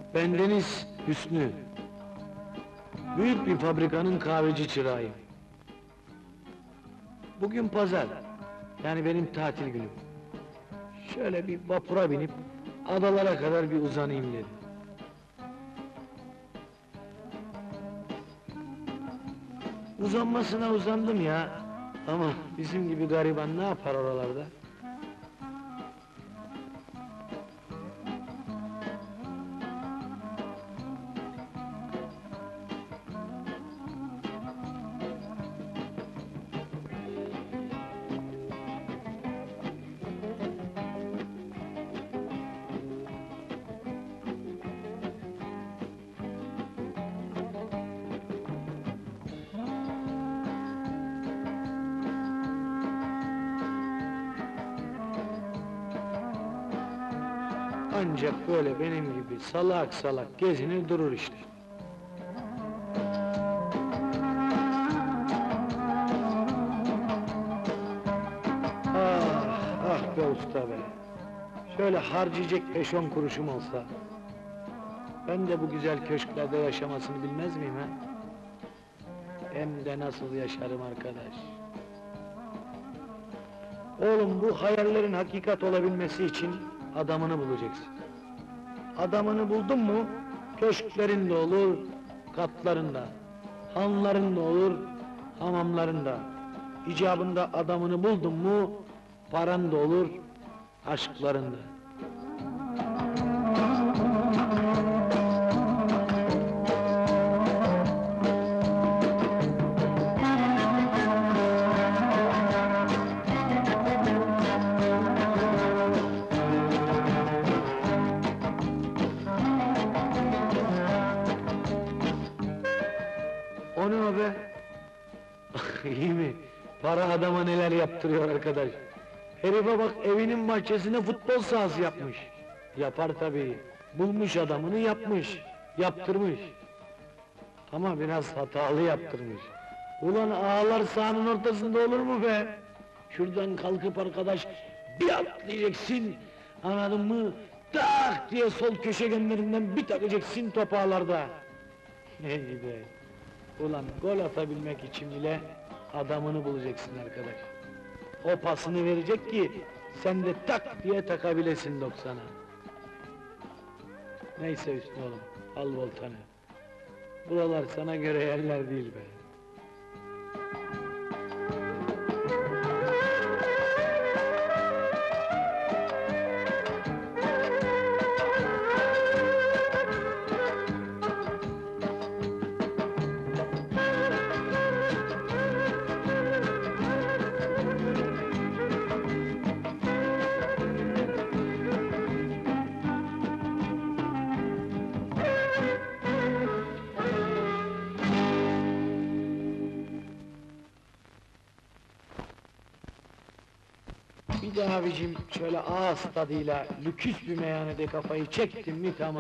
Bendeniz Hüsnü. Büyük bir fabrikanın kahveci çırağıyım. Bugün pazar, yani benim tatil günüm. Şöyle bir vapura binip, adalara kadar bir uzanayım dedim. Uzanmasına uzandım ya, ama bizim gibi gariban ne yapar oralarda? Ancak böyle benim gibi salak salak gezinir durur işte. Ah, ah be usta be! Şöyle harcayacak 5-10 kuruşum olsa... ...ben de bu güzel köşklerde yaşamasını bilmez miyim ha? Hem de nasıl yaşarım arkadaş! Oğlum, bu hayallerin hakikat olabilmesi için adamını bulacaksın. Adamını buldun mu, köşklerin de olur, katlarında, hanların da olur, hamamlarında. İcabında adamını buldun mu, paran da olur, aşklarında. O ne o be? İyi mi? Para adama neler yaptırıyor arkadaş! Herife bak, evinin bahçesine futbol sahası yapmış! Yapar tabii! Bulmuş adamını, yapmış, yaptırmış! Ama biraz hatalı yaptırmış! Ulan ağalar sahanın ortasında olur mu be? Şuradan kalkıp arkadaş, bir atlayacaksın, anladın mı? Tak diye sol köşegenlerinden bir takacaksın top ağlarda! Ey be! Ulan gol atabilmek için bile adamını bulacaksın arkadaş. O pasını verecek ki sen de tak diye takabilesin 90'a. Neyse Hüsnü oğlum, al voltanı. Buralar sana göre yerler değil be. Bir de abicim şöyle ağız tadıyla lüküs bir meyhanede kafayı çektim mi tamam.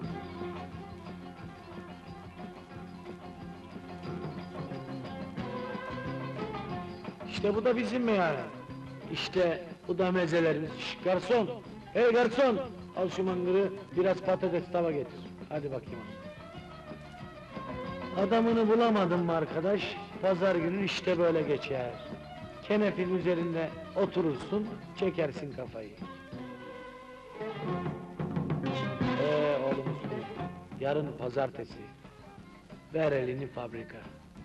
İşte bu da bizim meyhane. İşte bu da mezelerimiz. Şş, garson! Hey garson! Al şu mangırı, biraz patates tava getir. Hadi bakayım. Adamını bulamadın mı arkadaş? Pazar günün işte böyle geçer. Kenefin üzerinde oturursun, çekersin kafayı. Oğlum Hüsnü, yarın pazartesi. Ver elini fabrika.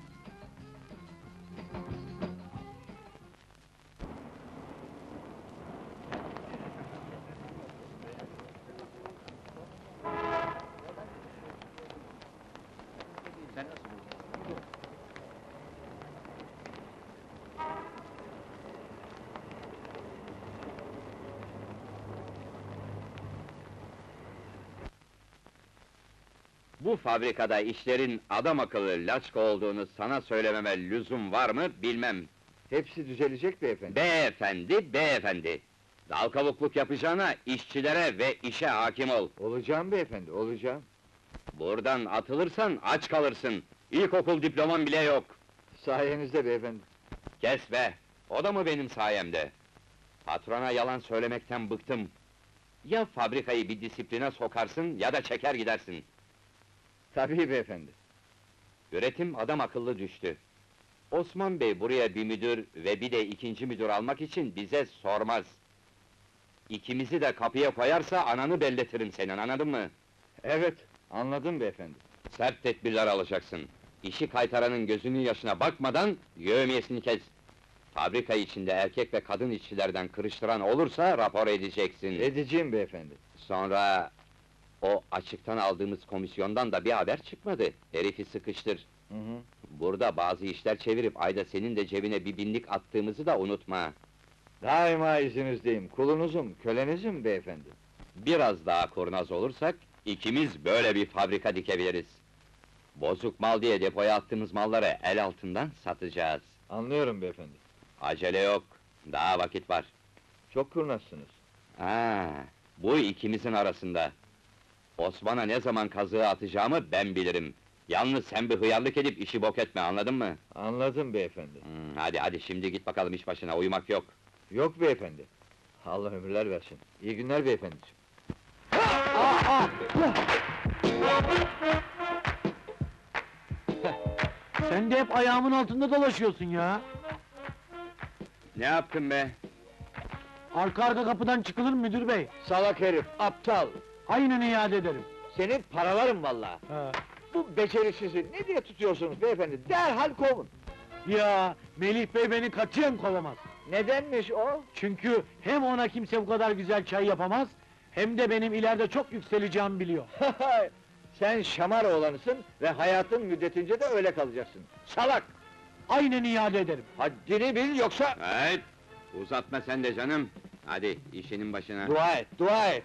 Bu fabrikada işlerin adam akıllı laçka olduğunu sana söylememe lüzum var mı bilmem. Hepsi düzelecek beyefendi. Beyefendi, beyefendi! Dal kavukluk yapacağına işçilere ve işe hakim ol. Olacağım beyefendi, olacağım. Buradan atılırsan aç kalırsın. İlkokul diploman bile yok. Sayenizde beyefendi. Kes be! O da mı benim sayemde? Patrona yalan söylemekten bıktım. Ya fabrikayı bir disipline sokarsın ya da çeker gidersin. Tabii beyefendi. Üretim adam akıllı düştü. Osman Bey buraya bir müdür ve bir de ikinci müdür almak için bize sormaz. İkimizi de kapıya koyarsa ananı belletirim senin, anladın mı? Evet, anladım beyefendi. Sert tedbirler alacaksın. İşi kaytaranın gözünün yaşına bakmadan yevmiyesini kes. Fabrika içinde erkek ve kadın işçilerden kırıştıran olursa rapor edeceksin. Edeceğim beyefendi. Sonra o açıktan aldığımız komisyondan da bir haber çıkmadı. Herifi sıkıştır. Hı hı. Burada bazı işler çevirip ayda senin de cebine bir binlik attığımızı da unutma. Daima izinizdeyim, kulunuzum, kölenizim beyefendi. Biraz daha kurnaz olursak, ikimiz böyle bir fabrika dikebiliriz. Bozuk mal diye depoya attığımız malları el altından satacağız. Anlıyorum beyefendi. Acele yok, daha vakit var. Çok kurnazsınız. Ha, bu ikimizin arasında. Osman'a ne zaman kazığı atacağımı ben bilirim. Yalnız sen bir hıyarlık edip işi bok etme, anladın mı? Anladım beyefendi. Hadi şimdi git bakalım iş başına, uyumak yok. Yok beyefendi. Allah ömürler versin. İyi günler beyefendiciğim. Sen de hep ayağımın altında dolaşıyorsun ya. Ne yaptın be? Arka arka kapıdan çıkılır mı müdür bey? Salak herif, aptal! Aynen iade ederim. Seni paralarım vallahi. Ha. Bu becerisizi ne diye tutuyorsunuz beyefendi? Derhal kovun! Ya Melih bey beni katiyen kovamaz. Nedenmiş o? Çünkü hem ona kimse bu kadar güzel çay yapamaz, hem de benim ileride çok yükseleceğimi biliyor. Sen şamar oğlanısın ve hayatın müddetince de öyle kalacaksın. Salak! Aynen iade ederim. Haddini bil yoksa... Evet, uzatma sen de canım. Hadi, işinin başına. Dua et, dua et!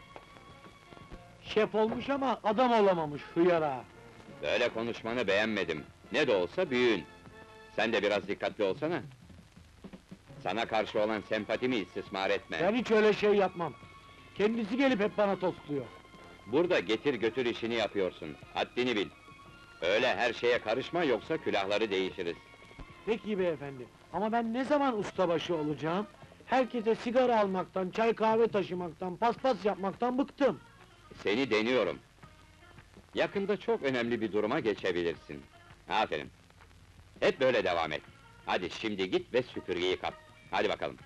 Şef olmuş ama adam olamamış hıyara. Böyle konuşmanı beğenmedim. Ne de olsa büyüğün. Sen de biraz dikkatli olsana. Sana karşı olan sempatimi istismar etme. Ben hiç öyle şey yapmam. Kendisi gelip hep bana tostluyor. Burada getir götür işini yapıyorsun. Haddini bil. Öyle her şeye karışma, yoksa külahları değişiriz. Peki beyefendi, ama ben ne zaman ustabaşı olacağım? Herkese sigara almaktan, çay kahve taşımaktan, paspas yapmaktan bıktım. Seni deniyorum. Yakında çok önemli bir duruma geçebilirsin. Aferin. Hep böyle devam et. Hadi şimdi git ve süpürgeyi kap. Hadi bakalım.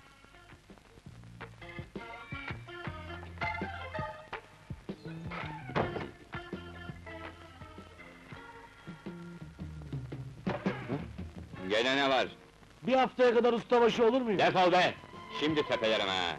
Gene ne var? Bir haftaya kadar ustabaşı olur muyum? Defol be! Şimdi tepelerim ha!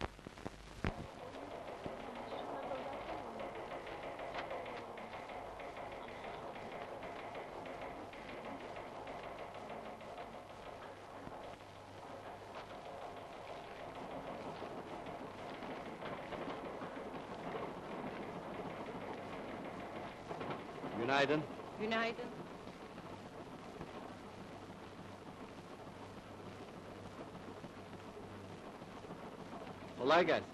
Günaydın. Günaydın. Kolay gelsin.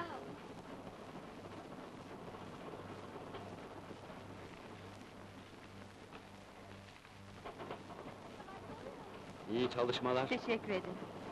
İyi çalışmalar. Teşekkür ederim.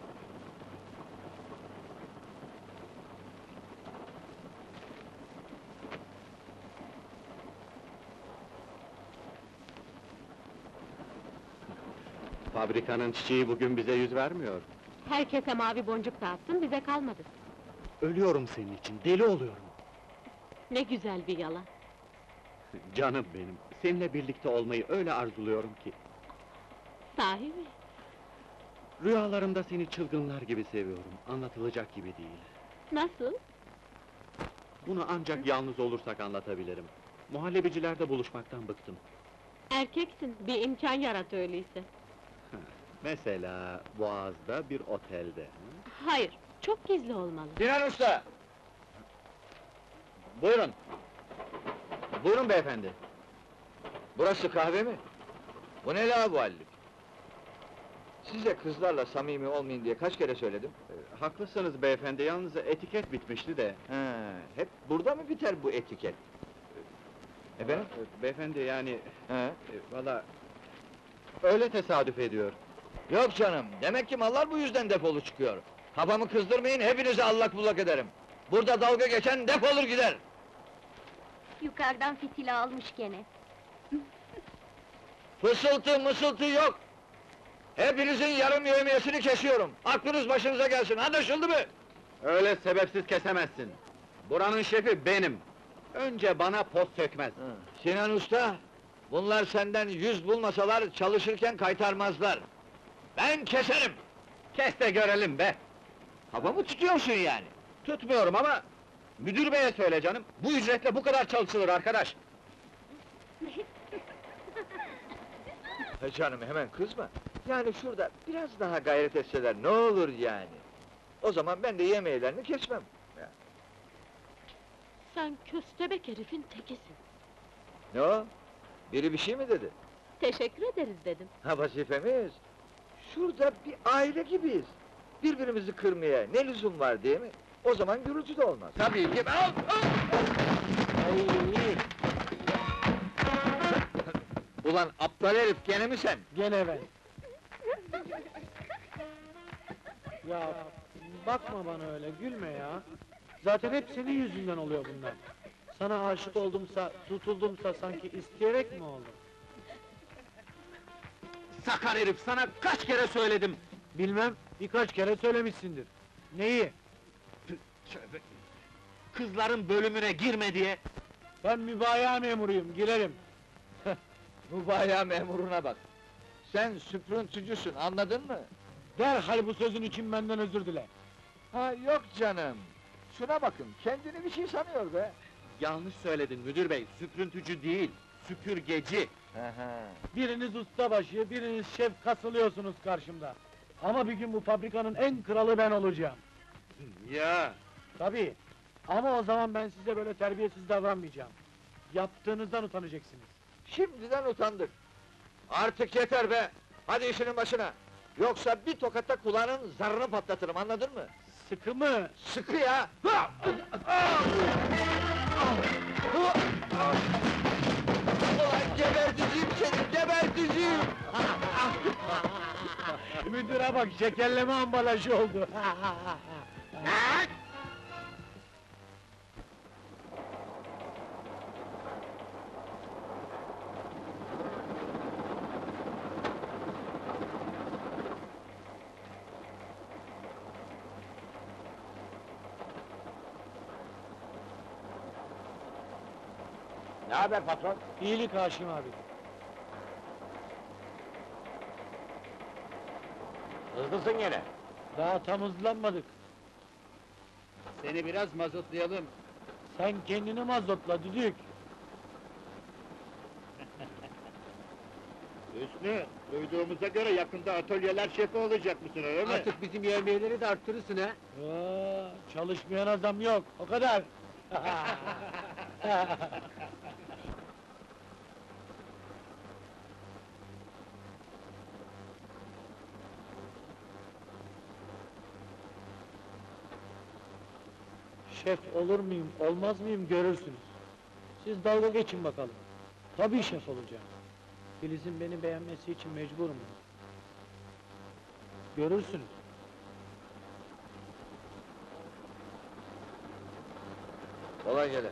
Fabrikanın çiçeği bugün bize yüz vermiyor. Herkese mavi boncuk dağıttın, bize kalmadı. Ölüyorum senin için, deli oluyorum. Ne güzel bir yalan. Canım benim, seninle birlikte olmayı öyle arzuluyorum ki. Sahi mi? Rüyalarımda seni çılgınlar gibi seviyorum, anlatılacak gibi değil. Nasıl? Bunu ancak yalnız olursak anlatabilirim. Muhallebicilerde buluşmaktan bıktım. Erkeksin, bir imkan yarat öyleyse. Mesela Boğaz'da bir otelde. Hayır, çok gizli olmalı. Sinan Usta! Buyurun. Buyurun beyefendi. Burası kahve mi? Bu ne laubalilik? Size kızlarla samimi olmayın diye kaç kere söyledim? Haklısınız beyefendi, yalnız etiket bitmişti de. He, hep burada mı biter bu etiket? Efendim? Beyefendi yani, He? valla... Öyle tesadüf ediyor. Yok canım, demek ki mallar bu yüzden defolu çıkıyor. Kafamı kızdırmayın, hepinizi allak bullak ederim. Burada dalga geçen defolur gider! Yukarıdan fitili almış gene. Fısıltı mısıltı yok! Hepinizin yarım yevmiyesini kesiyorum! Aklınız başınıza gelsin, anlaşıldı mı? Öyle sebepsiz kesemezsin. Buranın şefi benim. Önce bana poz sökmez. Sinan Usta, bunlar senden 100 bulmasalar çalışırken kaytarmazlar. Ben keserim! Kes de görelim be! Hava mı tutuyorsun yani? Tutmuyorum ama... Müdür beye söyle canım, bu ücretle bu kadar çalışılır arkadaş! Canım hemen kızma! Yani şurada biraz daha gayret etseler ne olur yani? O zaman ben de yemeğlerini kesmem. Sen köstebek herifin tekisin. Ne o? Biri bir şey mi dedi? Teşekkür ederiz dedim. Ha vazifemiz! Şurada bir aile gibiyiz! Birbirimizi kırmaya ne lüzum var değil mi? O zaman gürültü de olmaz. Tabii ki... Ulan aptal herif gene mi sen? Gene ben. Ya bakma bana öyle, gülme ya. Zaten hep senin yüzünden oluyor bunlar. Sana aşık oldumsa, tutuldumsa sanki isteyerek mi oldu? Sakar herif, sana kaç kere söyledim! Bilmem, birkaç kere söylemişsindir. Neyi? Tövbe! Kızların bölümüne girme diye! Ben mübaya memuruyum, girerim. Mübaya memuruna bak! Sen süprüntücüsün, anladın mı? Derhal bu sözün için benden özür dile. Ha yok canım! Şuna bakın, kendini bir şey sanıyor be! Yanlış söyledin müdür bey, süprüntücü değil, süpürgeci! Biriniz ustabaşı, biriniz şef kasılıyorsunuz karşımda. Ama bir gün bu fabrikanın en kralı ben olacağım. Ya! Tabii. Ama o zaman ben size böyle terbiyesiz davranmayacağım. Yaptığınızdan utanacaksınız. Şimdiden utandık! Artık yeter be! Hadi işinin başına! Yoksa bir tokatta kulağının zarını patlatırım, anladın mı? Sıkı mı? Sıkı ya! Ulan geberteceğim seni, geberteceğim! Müdüre bak, şekerleme ambalajı oldu. Ne haber patron? İyilik Haşim abi. Hızlısın yine. Daha tam hızlanmadık. Seni biraz mazotlayalım. Sen kendini mazotla düdük. Hüsnü, duyduğumuza göre yakında atölyeler şefi olacak mısın, öyle mi? Artık bizim yemeğleri de arttırırsın ha. Çalışmayan adam yok, o kadar. Şef olur muyum, olmaz mıyım görürsünüz. Siz dalga geçin bakalım. Tabii şef olacağım. Filiz'in beni beğenmesi için mecburum. Görürsünüz. Kolay gele.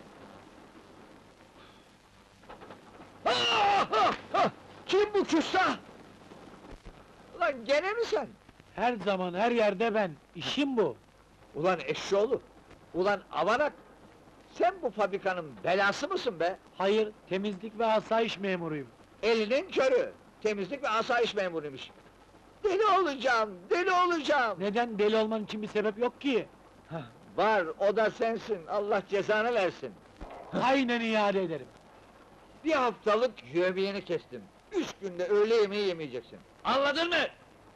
Kim bu küstah? Ulan gene mi sen? Her zaman, her yerde ben. İşim bu. Ulan eşşoğlu! Ulan avanak! Sen bu fabrikanın belası mısın be? Hayır, temizlik ve asayiş memuruyum. Elinin körü! Temizlik ve asayiş memuruymuş. Deli olacağım, deli olacağım! Neden deli olman için bir sebep yok ki? Var, o da sensin, Allah cezanı versin! Aynen iade ederim. Bir haftalık yövmiyeni kestim. 3 günde öğle yemeği yemeyeceksin. Anladın mı?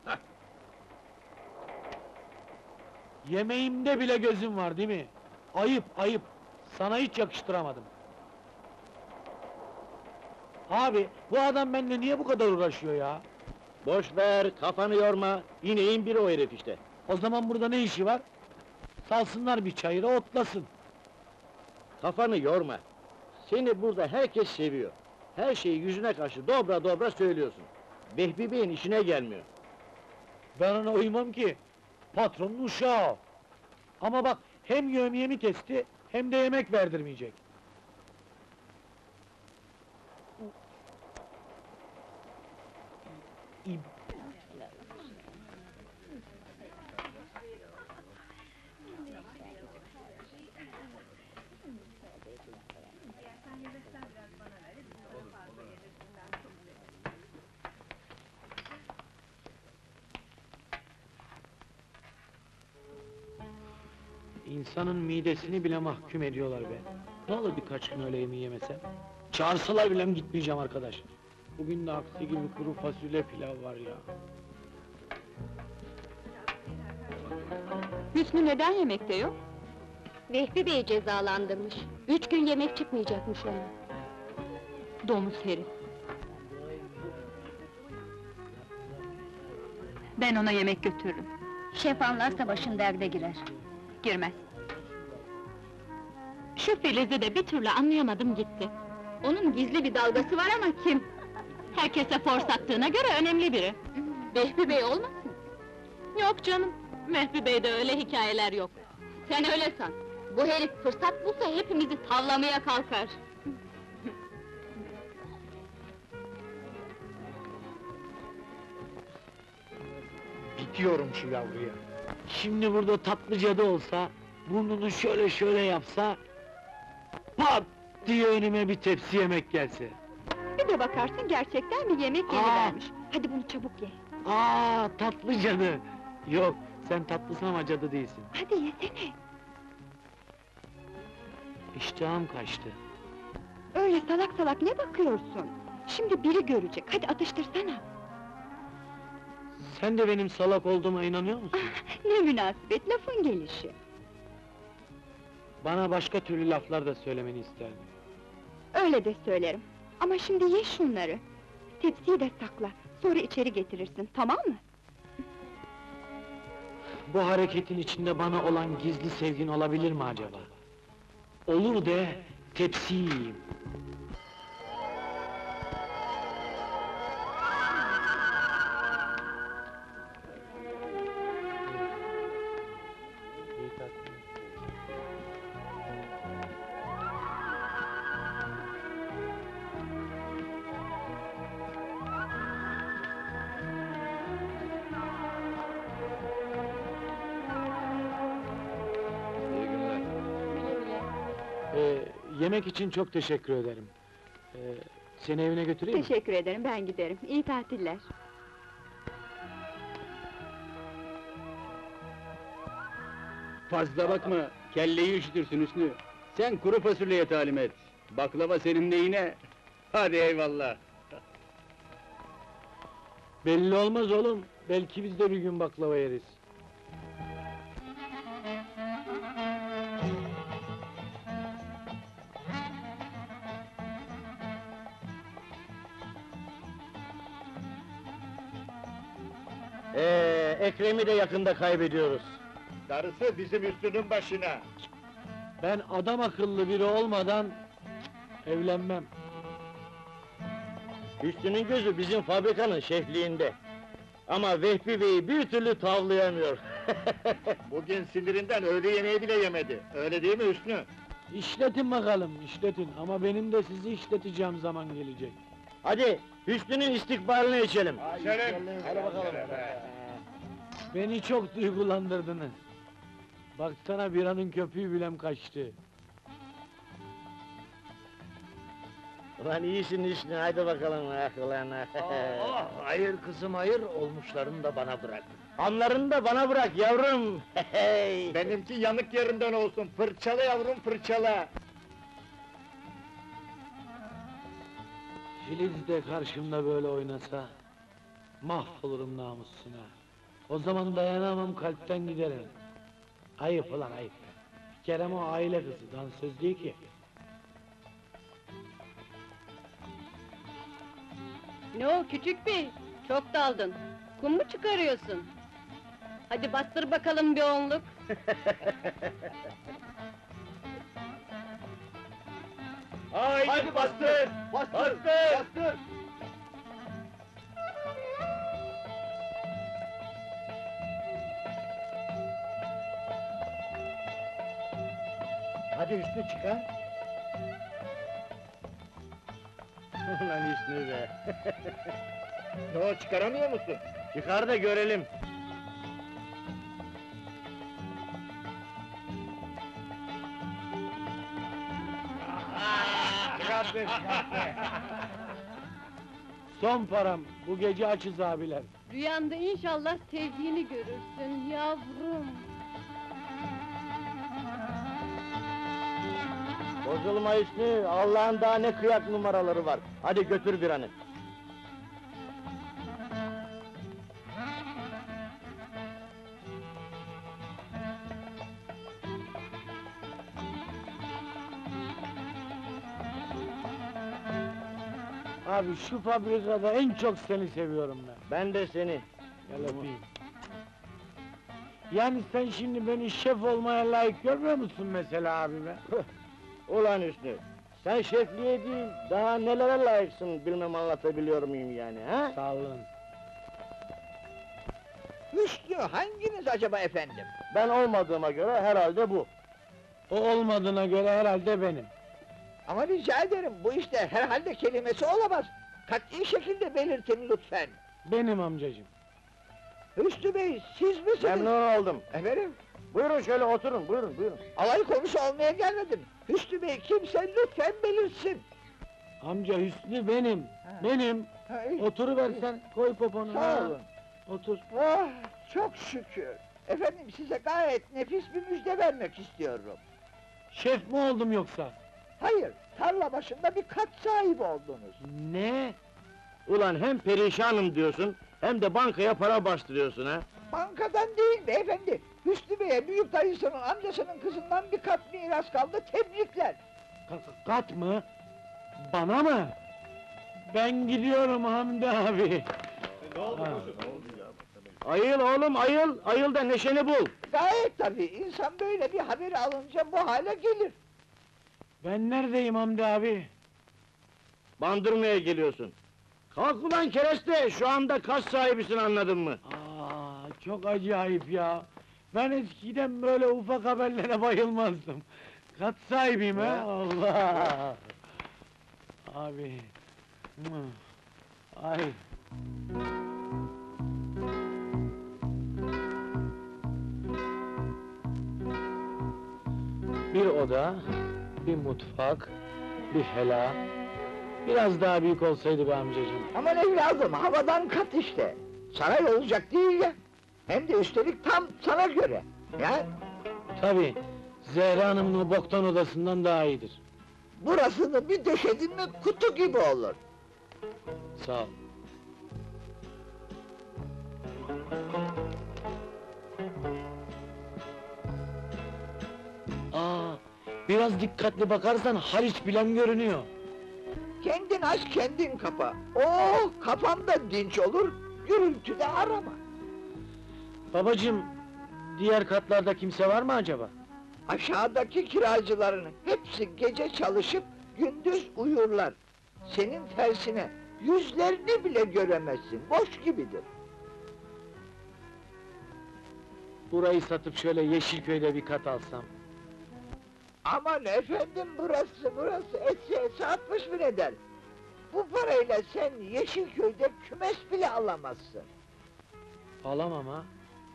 Yemeğimde bile gözüm var değil mi? Ayıp, ayıp. Sana hiç yakıştıramadım. Abi, bu adam benimle niye bu kadar uğraşıyor ya? Boş ver, kafanı yorma, ineğin biri o herif işte. O zaman burada ne işi var? Salsınlar bir çayıra, otlasın. Kafanı yorma. Seni burada herkes seviyor. Her şeyi yüzüne karşı dobra dobra söylüyorsun. Vehbi Bey'in işine gelmiyor. Ben ona uymam ki. Patronun uşağı o. Ama bak, Hem yevmiyemi kesti, hem de yemek verdirmeyecek. İnsanın midesini bile mahkum ediyorlar be. Ne olur birkaç gün öyle yemeği yemesem? Çağırsalar bile gitmeyeceğim arkadaş. Bugün de aksi gibi kuru fasulye pilav var ya. Hüsnü neden yemekte yok? Vehbi Bey cezalandırmış. 3 gün yemek çıkmayacakmış ona. Domuz herif. Ben ona yemek götürürüm. Şef anlarsa başın derde girer. Girmez. Şu Filiz'i de bir türlü anlayamadım gitti. Onun gizli bir dalgası var ama kim? Herkese fors attığına göre önemli biri. Vehbi Bey olmasın? Yok canım, Mehdi Bey'de öyle hikayeler yok. Sen öyle san. Bu herif fırsat bulsa hepimizi tavlamaya kalkar. Bitiyorum şu yavruya. Şimdi burada tatlı cadı olsa, burnunu şöyle şöyle yapsa... ...pat diye önüme bir tepsi yemek gelse. Bir de bakarsın gerçekten bir yemek yenivermiş. Hadi bunu çabuk ye. Tatlı cadı! Yok, sen tatlısın ama cadı değilsin. Hadi yesene. İştahım kaçtı. Öyle salak salak ne bakıyorsun? Şimdi biri görecek, hadi atıştırsana. Sen de benim salak olduğuma inanıyor musun? Ne münasebet, lafın gelişi. Bana başka türlü laflar da söylemeni isterdim. Öyle de söylerim. Ama şimdi ye şunları. Tepsiyi de sakla, sonra içeri getirirsin, tamam mı? Bu hareketin içinde bana olan gizli sevgin olabilir mi acaba? Olur de, tepsiyi yiyeyim. İyi günler. Yemek için çok teşekkür ederim. Seni evine götüreyim mi? Teşekkür ederim, ben giderim. İyi tatiller. Fazla bakma, kelleyi üşütürsün Hüsnü. Sen kuru fasulyeye talim et. Baklava senin neyine? Hadi eyvallah. Belli olmaz oğlum, belki biz de bir gün baklava yeriz. Ekrem'i de yakında kaybediyoruz. Darısı bizim üstünün başına. Ben adam akıllı biri olmadan... ...evlenmem. Hüsnü'nün gözü bizim fabrikanın şefliğinde. Ama Vehbi Bey'i bir türlü tavlayamıyor. Bugün sinirinden öğle yemeği bile yemedi. Öyle değil mi Hüsnü? İşletin bakalım, işletin. Ama benim de sizi işleteceğim zaman gelecek. Hadi, Hüsnü'nün istikbalini içelim. Hadi bakalım. Beni çok duygulandırdınız. Baksana biranın köpüğü bilem kaçtı. Ulan iyisin Hüsnü, hadi bakalım ah ulan. Hayır kızım hayır, olmuşlarını da bana bırak. Anlarını da bana bırak yavrum. Benimki yanık yerinden olsun, fırçala yavrum fırçala! Filiz de karşımda böyle oynasa... ...mahvolurum namussuna. O zaman dayanamam, kalpten giderim. Ayıp ulan ayıp. Bir kere o aile kızı, dansöz değil ki. Ne o küçük bey? Çok daldın. Kum mu çıkarıyorsun? Hadi bastır bakalım bir onluk. Haydi bastır! Bastır! Hadi Hüsnü çıkar. Ulan Hüsnü be! Ne o, çıkaramıyor musun? Çıkar da görelim. Son param, bu gece açız abiler. Rüyanda inşallah sevdiğini görürsün yavrum. Bozulma Hüsnü, Allah'ın daha ne kıyak numaraları var. Hadi götür bir anı. Abi şu fabrikada en çok seni seviyorum ben. Ben de seni. Gel öpeyim. Yani sen şimdi beni şef olmaya layık görmüyor musun mesela abi be? Ulan Hüsnü, sen şefliğe değil, daha nelere layıksın bilmem anlatabiliyor muyum yani, ha? Sağ olun. Hüsnü, hanginiz acaba efendim? Ben olmadığıma göre herhalde bu. O olmadığına göre herhalde benim. Ama rica ederim, bu işte herhalde kelimesi olamaz. Kat'i şekilde belirtin lütfen. Benim amcacığım. Hüsnü Bey, siz misiniz? Memnun oldum. Efendim, Buyurun şöyle oturun, buyurun. alay konusu olmaya gelmedim. Hüsnü Bey, kimse lütfen belirsin. Amca Hüsnü benim. Benim. Oturuversen, koy poponu. Sağ ha. olun. Otur. Oh, çok şükür. Efendim, size gayet nefis bir müjde vermek istiyorum. Şef mi oldum yoksa? Hayır, tarla başında bir kat sahibi oldunuz. Ne? Ulan hem perişanım diyorsun, hem de bankaya para bastırıyorsun ha? Bankadan değil beyefendi. Hüsnü Bey'e büyük dayısının amcasının kızından bir kat miras kaldı, tebrikler. Kat mı? Bana mı? Ben gidiyorum Hamdi abi. Ayıl oğlum, ayıl da neşeni bul! Gayet tabii, insan böyle bir haberi alınca bu hale gelir. Ben neredeyim Hamdi abi? Bandırmaya geliyorsun. Kalk ulan kereste, şu anda kas sahibisin anladın mı? Aa, çok acayip ya. Ben eskiden böyle ufak haberlere bayılmazdım. Kat sahibiyim ha? Allah! Abi... Ay! Bir oda, bir mutfak, bir hela... Biraz daha büyük olsaydı be amcacığım. Aman evladım, havadan kat işte. Saray olacak değil ya. Hem de üstelik tam sana göre. Ya, Tabii, Zehra Hanım'ın o boktan odasından daha iyidir. burasını bir döşedin mi kutu gibi olur. Sağ ol. Aa, biraz dikkatli bakarsan Haliç bilen görünüyor. Kendin aç, kendin kapa. Oh, kafan da dinç olur, gürültüde arama. Babacığım, diğer katlarda kimse var mı acaba? Aşağıdaki kiracıların hepsi gece çalışıp gündüz uyurlar. Senin tersine yüzlerini bile göremezsin, boş gibidir. Burayı satıp şöyle Yeşilköy'de bir kat alsam. Aman efendim, burası etse 60 bin eder. Bu parayla sen Yeşilköy'de kümes bile alamazsın. Alamam ha.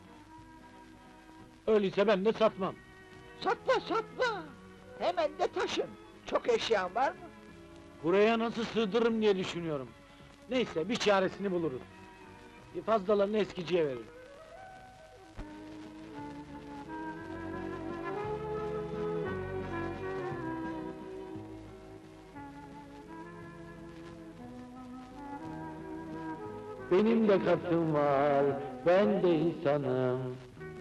Öyleyse ben de satmam. Satma! Hemen de taşın. Çok eşyan var mı? Buraya nasıl sığdırırım diye düşünüyorum. Neyse, bir çaresini buluruz. Fazlalarını eskiciye veririm. Benim de katım var, ben de insanım.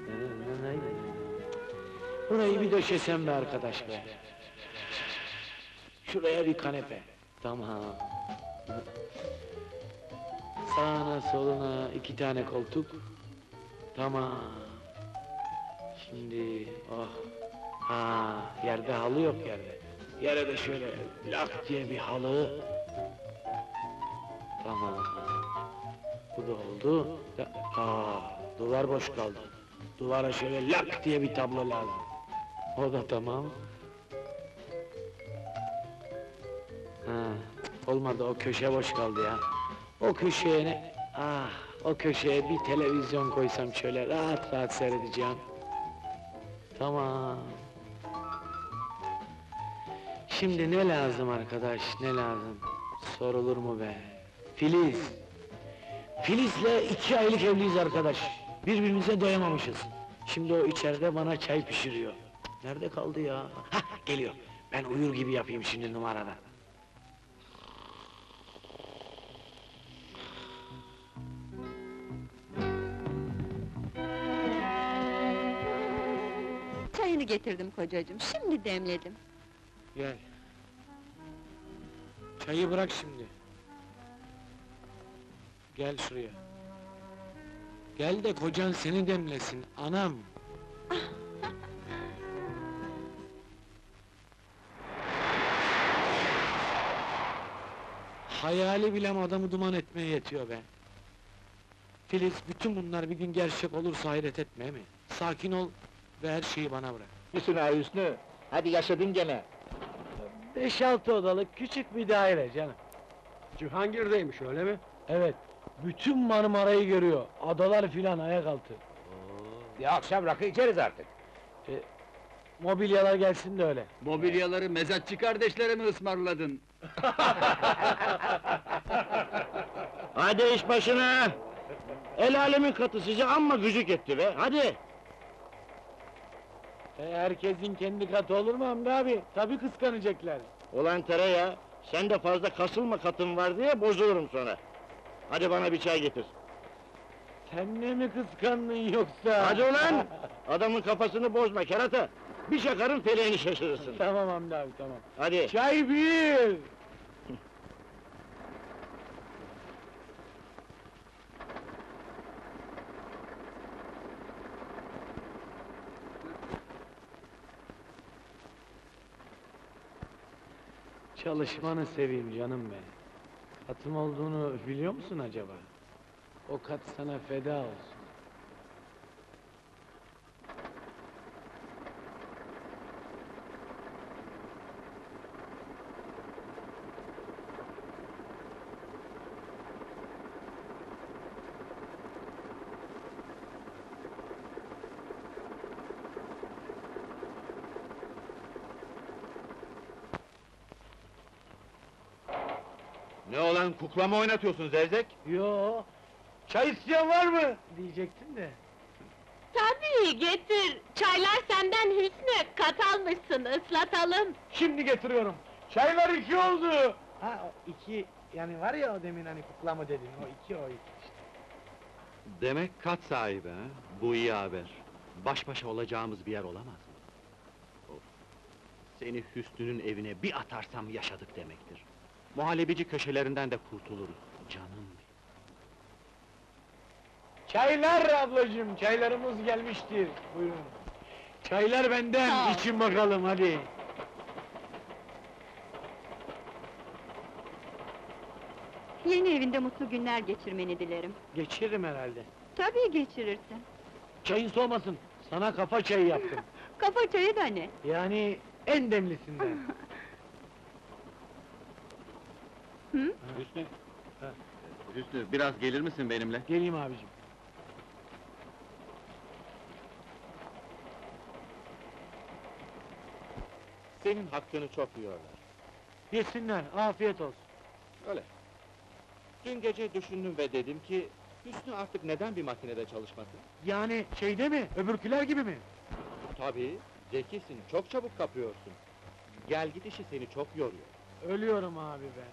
Burayı bir döşesem be arkadaş be. Şuraya bir kanepe. Tamam. Sağına soluna 2 tane koltuk. Tamam. Şimdi, oh. Ha, yerde halı yok yerde. Yere de şöyle lak diye bir halı. Tamam. Bu da oldu. Duvar boş kaldı. Duvara şöyle lak diye bir tablo lazım. O da tamam. Olmadı, o köşe boş kaldı ya. O köşeye ne... Ah, o köşeye bir televizyon koysam şöyle rahat rahat seyredeceğim. Tamam. Şimdi ne lazım arkadaş, ne lazım? Sorulur mu be? Filiz! Filiz'le 2 aylık evliyiz arkadaş. Birbirimize doyamamışız. Şimdi o içeride bana çay pişiriyor. Nerede kaldı ya? Hah, geliyor. Ben uyur gibi yapayım şimdi numarada. Çayını getirdim kocacığım, şimdi demledim. Gel. Çayı bırak şimdi. Gel şuraya. Gel de kocan seni demlesin, anam! Hayali bile adamı duman etmeye yetiyor be! Filiz, bütün bunlar bir gün gerçek olursa hayret etme mi? Sakin ol ve her şeyi bana bırak. Hüsnü ha Hüsnü, hadi yaşadın gene. 5-6 odalık küçük bir daire canım. Cihangir'deymiş öyle mi? Evet, bütün Marmara'yı görüyor, adalar filan ayak altı. Ya akşam rakı içeriz artık. Mobilyalar gelsin de öyle. Mobilyaları mezatçı kardeşlere mi ısmarladın? Hadi iş başına! El alemin katı sizi amma gücük etti be, hadi! Herkesin kendi katı olur mu Hamdi abi? Tabii kıskanacaklar. Ulan tereyağı, sen de fazla kasılma katın var diye bozulurum sonra. Hadi bana bir çay getir. Sen ne mi kıskandın yoksa? Hadi ulan! Adamın kafasını bozma kerata! Bir şakarın feleğini şaşırırsın. Tamam Hamdi abi, tamam. Hadi! Çay bir! Çalışmanı seveyim canım benim. Katım olduğunu biliyor musun acaba? O kat sana feda olsun. Ne olan kukla mı oynatıyorsun Zevzek? Yo, çay isteyen var mı? Diyecektin de. Tabii, getir! Çaylar senden Hüsnü, kat almışsın, ıslatalım! Şimdi getiriyorum. Çaylar 2 oldu. Ha, o 2, yani var ya o demin hani kukla mı dedin, o 2 o 2 işte. Demek kat sahibi ha? Bu iyi haber. Baş başa olacağımız bir yer olamaz mı? Of! Seni Hüsnü'nün evine bir atarsam yaşadık demektir. Muhallebici köşelerinden de kurtuluruz. Canım benim! Çaylar ablacığım, çaylarımız gelmiştir. Buyurun. Çaylar benden, Sağ ol. için bakalım hadi. Yeni evinde mutlu günler geçirmeni dilerim. Geçiririm herhalde. Tabii geçirirsin. Çayın soğumasın, sana kafa çayı yaptım. Kafa çayı da ne? Yani en demlisinden. Hı? Hüsnü! Ha. Hüsnü, biraz gelir misin benimle? Geleyim abicim. Senin hakkını çok yiyorlar. Yesinler, afiyet olsun. Öyle. Dün gece düşündüm ve dedim ki... Hüsnü artık neden bir makinede çalışmasın? Yani şeyde mi, öbürküler gibi mi? Tabii, zekisin, çok çabuk kapıyorsun. Gel git işi seni çok yoruyor. Ölüyorum abi be.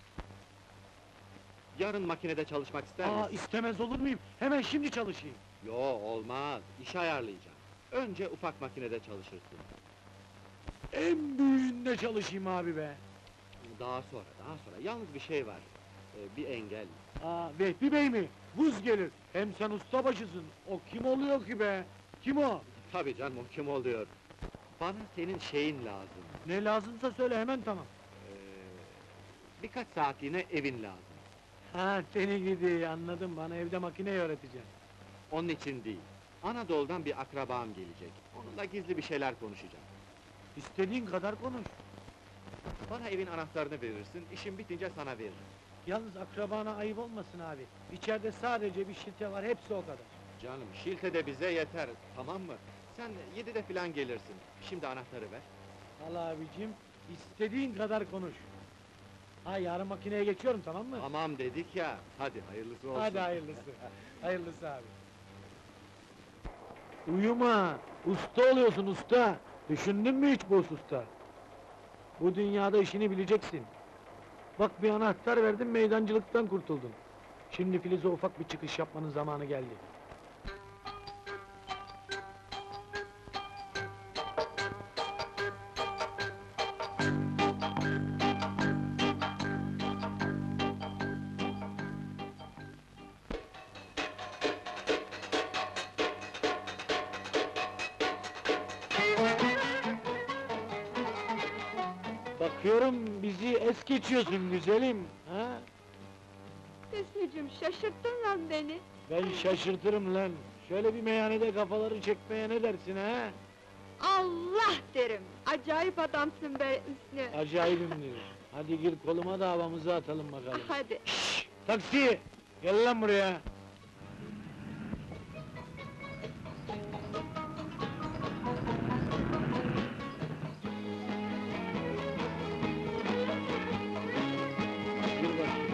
Yarın makinede çalışmak ister Aa, misin? istemez olur muyum? Hemen şimdi çalışayım. Yo, olmaz, iş ayarlayacağım. Önce ufak makinede çalışırsın. En büyüğünde çalışayım abi be. Daha sonra, yalnız bir şey var. Bir engel. Aa, Vehbi Bey mi? Vız gelir. Hem sen ustabaşısın. O kim oluyor ki be? Kim o? Tabii canım, o kim oluyor? Bana senin şeyin lazım. Ne lazımsa söyle, hemen tamam. Birkaç saatliğine evin lazım. Ha, seni gidi, anladım. Bana evde makineyi öğreteceksin. Onun için değil. Anadolu'dan bir akrabam gelecek. Onunla gizli bir şeyler konuşacağım. İstediğin kadar konuş. Bana evin anahtarını verirsin, işim bitince sana veririm. Yalnız akrabana ayıp olmasın abi. İçeride sadece bir şite var, hepsi o kadar. Canım, şilte de bize yeter, tamam mı? Sen 7'de filan gelirsin. Şimdi anahtarı ver. Al abicim, istediğin kadar konuş. Ha, yarın makineye geçiyorum, tamam mı? Tamam dedik ya, hadi hayırlısı olsun. Hadi hayırlısı. Hayırlısı abi. Uyuma! Usta oluyorsun usta! Düşündün mü hiç bu usta? Bu dünyada işini bileceksin. Bak, bir anahtar verdim, meydancılıktan kurtuldun. Şimdi Filiz'e ufak bir çıkış yapmanın zamanı geldi. Bakıyorum bizi es geçiyorsun güzelim, ha? Hüsnücüm, şaşırttın lan beni. Ben şaşırtırım lan. Şöyle bir meyhanede kafaları çekmeye ne dersin, ha? Allah derim! Acayip adamsın be Hüsnü! Acayibimdir. Hadi gir koluma da havamızı atalım bakalım. Hadi! Taksi! Gel lan buraya! Gir bakayım.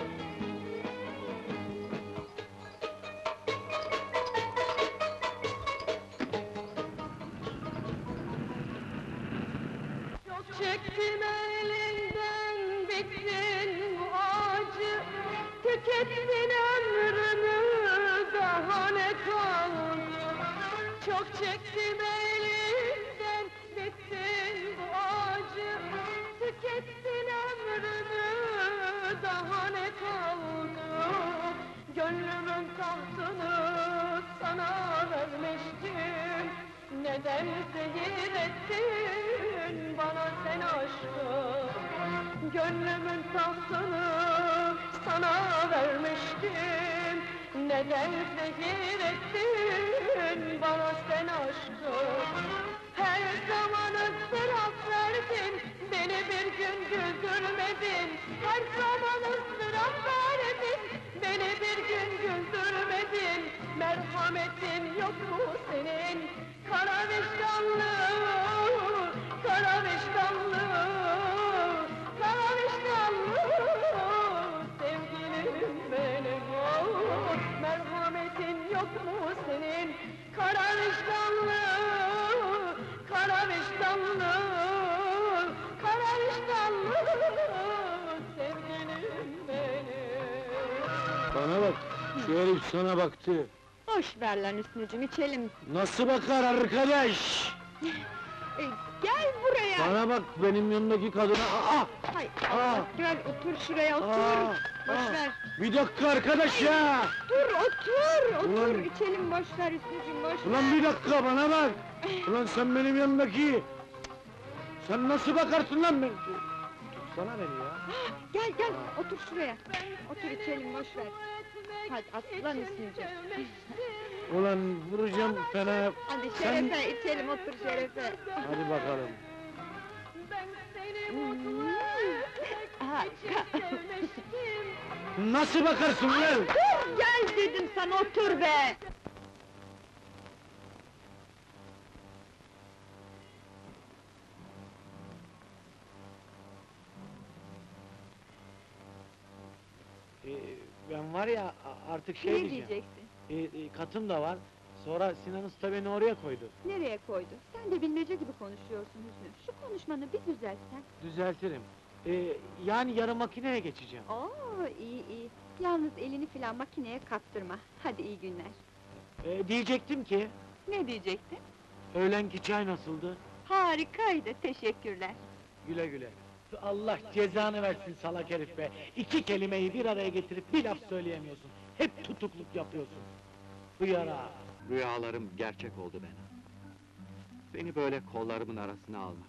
Çok çektim elinden bitsin bu acı. Tükettin ömrümü, daha ne kaldı? Çok çektim elinden bitsin bu acı. Tükettin ömrümü, daha ne kaldı? Gönlümün tahtını sana vermiştim. Neden zehir ettin bana sen aşkı? Gönlümün tahtını sana vermiştim. Neden zehir ettin bana sen aşkı? Her zaman ıstırap verdin, beni bir gün güldürmedin. Her zaman ıstırap verdin, beni bir gün güldürmedin. Merhametin yok mu senin? Kara vicdanlı, kara vicdanlı, kara vicdanlı sevgilim benim. Oh, merhametin yok mu senin? Kara vicdanlı, kara vicdanlı, kara vicdanlı sevgilim benim. Bana bak, şu herif sana baktı. Boş ver lan Hüsnücüm, içelim! Nasıl bakar arkadaş? Gel buraya! Bana bak, benim yanımdaki kadına... Aa! Hay Aa! Allah, gel otur şuraya, otur! Aa! Boş Aa! ver! Bir dakika arkadaş ya! Dur, otur! Otur, Ulan! içelim, boş ver Hüsnücüm, boş ver! Ulan bir dakika, bana bak! Ulan sen benim yanımdaki... Sen nasıl bakarsın lan ben... Tutsana beni ya! Gel, gel, otur şuraya! Otur, içelim, boş ver! Hadi aslan Hüsnücüm! Ulan vuracağım fena... Hadi Sen- Şerefe, içelim, otur Şerefe! Hadi bakalım. Ben seni mutlu etmek Ha, için sevmiştim. Nasıl bakarsın lan? Dur, gel dedim sana, otur be! Ben var ya, artık şey Ne diyeceğim. diyeceksin? Katım da var. Sonra Sinan Usta beni oraya koydu. Nereye koydu? Sen de bilmece gibi konuşuyorsun Hüsnü. Şu konuşmanı bir düzeltsen. Düzeltirim. Yani yarın makineye geçeceğim. Oo, iyi iyi. Yalnız elini filan makineye kaptırma. Hadi iyi günler. Diyecektim ki, Ne diyecektin? öğlenki çay nasıldı? Harikaydı, teşekkürler. Güle güle. Allah cezanı versin salak herif be! İki kelimeyi bir araya getirip bir laf söyleyemiyorsun. Hep tutukluk yapıyorsun. Hıyara! Rüyalarım gerçek oldu Bena. Beni böyle kollarımın arasına almak.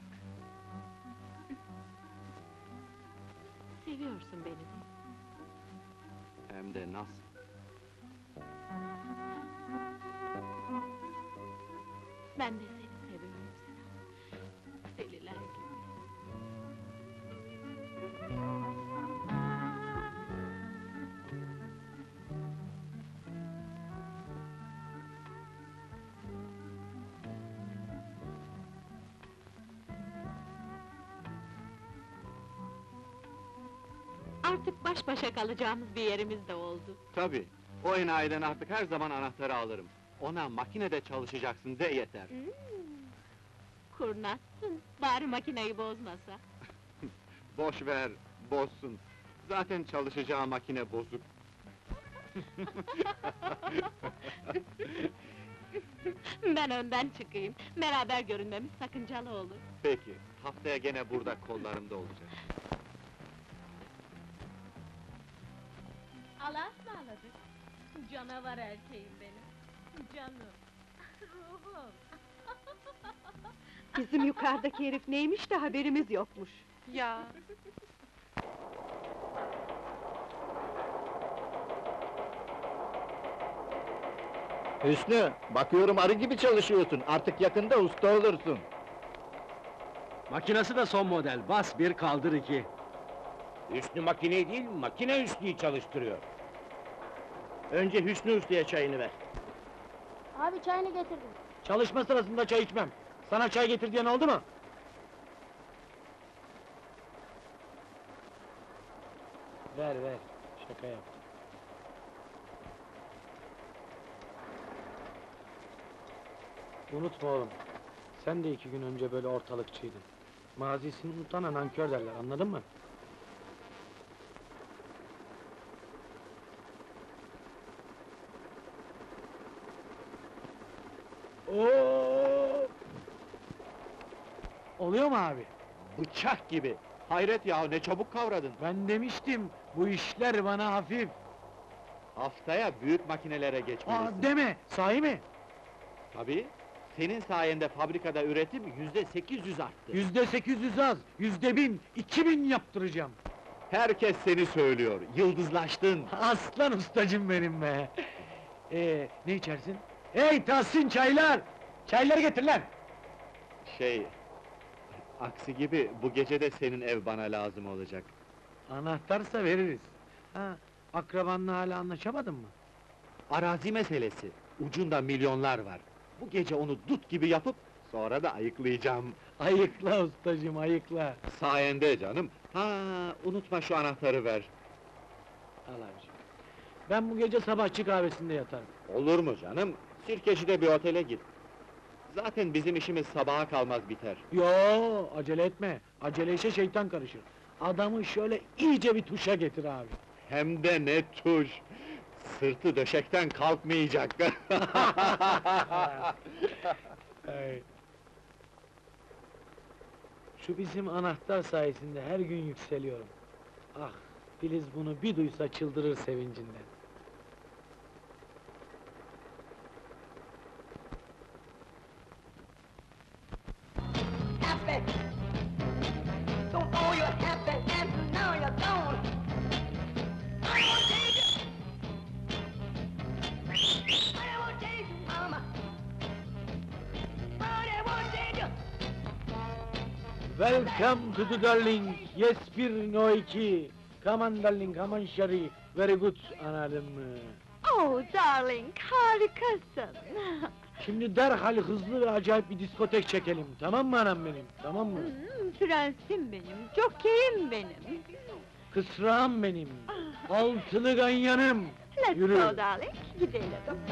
Seviyorsun beni değil mi? Hem de nasıl? Ben de seni seviyorum Sinan. Deliler gibi. Artık baş başa kalacağımız bir yerimiz de oldu. Tabii, o enayiden artık her zaman anahtarı alırım. Ona makinede çalışacaksın de yeter. Kurnazsın, bari makineyi bozmasa. Boş ver, bozsun. Zaten çalışacağı makine bozuk. Ben önden çıkayım, beraber görünmemiz sakıncalı olur. Peki, haftaya gene burada kollarımda olacak. Allah'a ısmarladık. Canavar erkeğim benim, canım, ruhum. Bizim yukarıdaki herif neymiş de haberimiz yokmuş. Ya. Hüsnü, bakıyorum arı gibi çalışıyorsun. Artık yakında usta olursun. Makinası da son model, bas bir kaldır iki. Hüsnü makineyi değil, makine Hüsnü'yü çalıştırıyor. Önce Hüsnü Usta'ya çayını ver. Abi çayını getirdim. Çalışma sırasında çay içmem. Sana çay getir diyen oldu mu? Ver ver, şaka yap. Unutma oğlum, sen de 2 gün önce böyle ortalıkçıydın. Mazisini unutana nankör derler, anladın mı? Oo! Oluyor mu abi? Bıçak gibi! Hayret ya, ne çabuk kavradın! Ben demiştim, bu işler bana hafif. Haftaya büyük makinelere geçmelisin. Aa, deme, sahi mi? Tabii, senin sayende fabrikada üretim %800 arttı. %800 az, %1000, 2000 yaptıracağım. Herkes seni söylüyor, yıldızlaştın! Aslan ustacım benim be! Ne içersin? Hey Tahsin, çaylar! Çayları getir lan! Aksi gibi, bu gece de senin ev bana lazım olacak. Anahtarsa veririz. Ha, akrabanla hala anlaşamadın mı? Arazi meselesi, ucunda milyonlar var. Bu gece onu dut gibi yapıp, sonra da ayıklayacağım. Ayıkla ustacım, ayıkla! Sayende canım. Ha, unutma şu anahtarı ver. Al abiciğim. Ben bu gece sabahçı kahvesinde yatarım. Olur mu canım? Sirkeci'de bir otele git. Zaten bizim işimiz sabaha kalmaz biter. Yo, acele etme. Acele işe şeytan karışır. Adamı şöyle iyice bir tuşa getir abi. Hem de ne tuş! Sırtı döşekten kalkmayacak. Ay. Şu bizim anahtar sayesinde her gün yükseliyorum. Ah, Filiz bunu bir duysa çıldırır sevincinden. Welcome to the darling, yes bir no iki. Come on darling, come on Sherry, very good, anladın mı? Oh darling, harikasın. Şimdi derhal hızlı ve acayip bir diskotek çekelim, tamam mı anam benim, tamam mı? Prensim benim, jokerim benim. Kısrağım benim, altılı ganyanım. Let's Yürü. go darling, gidelim.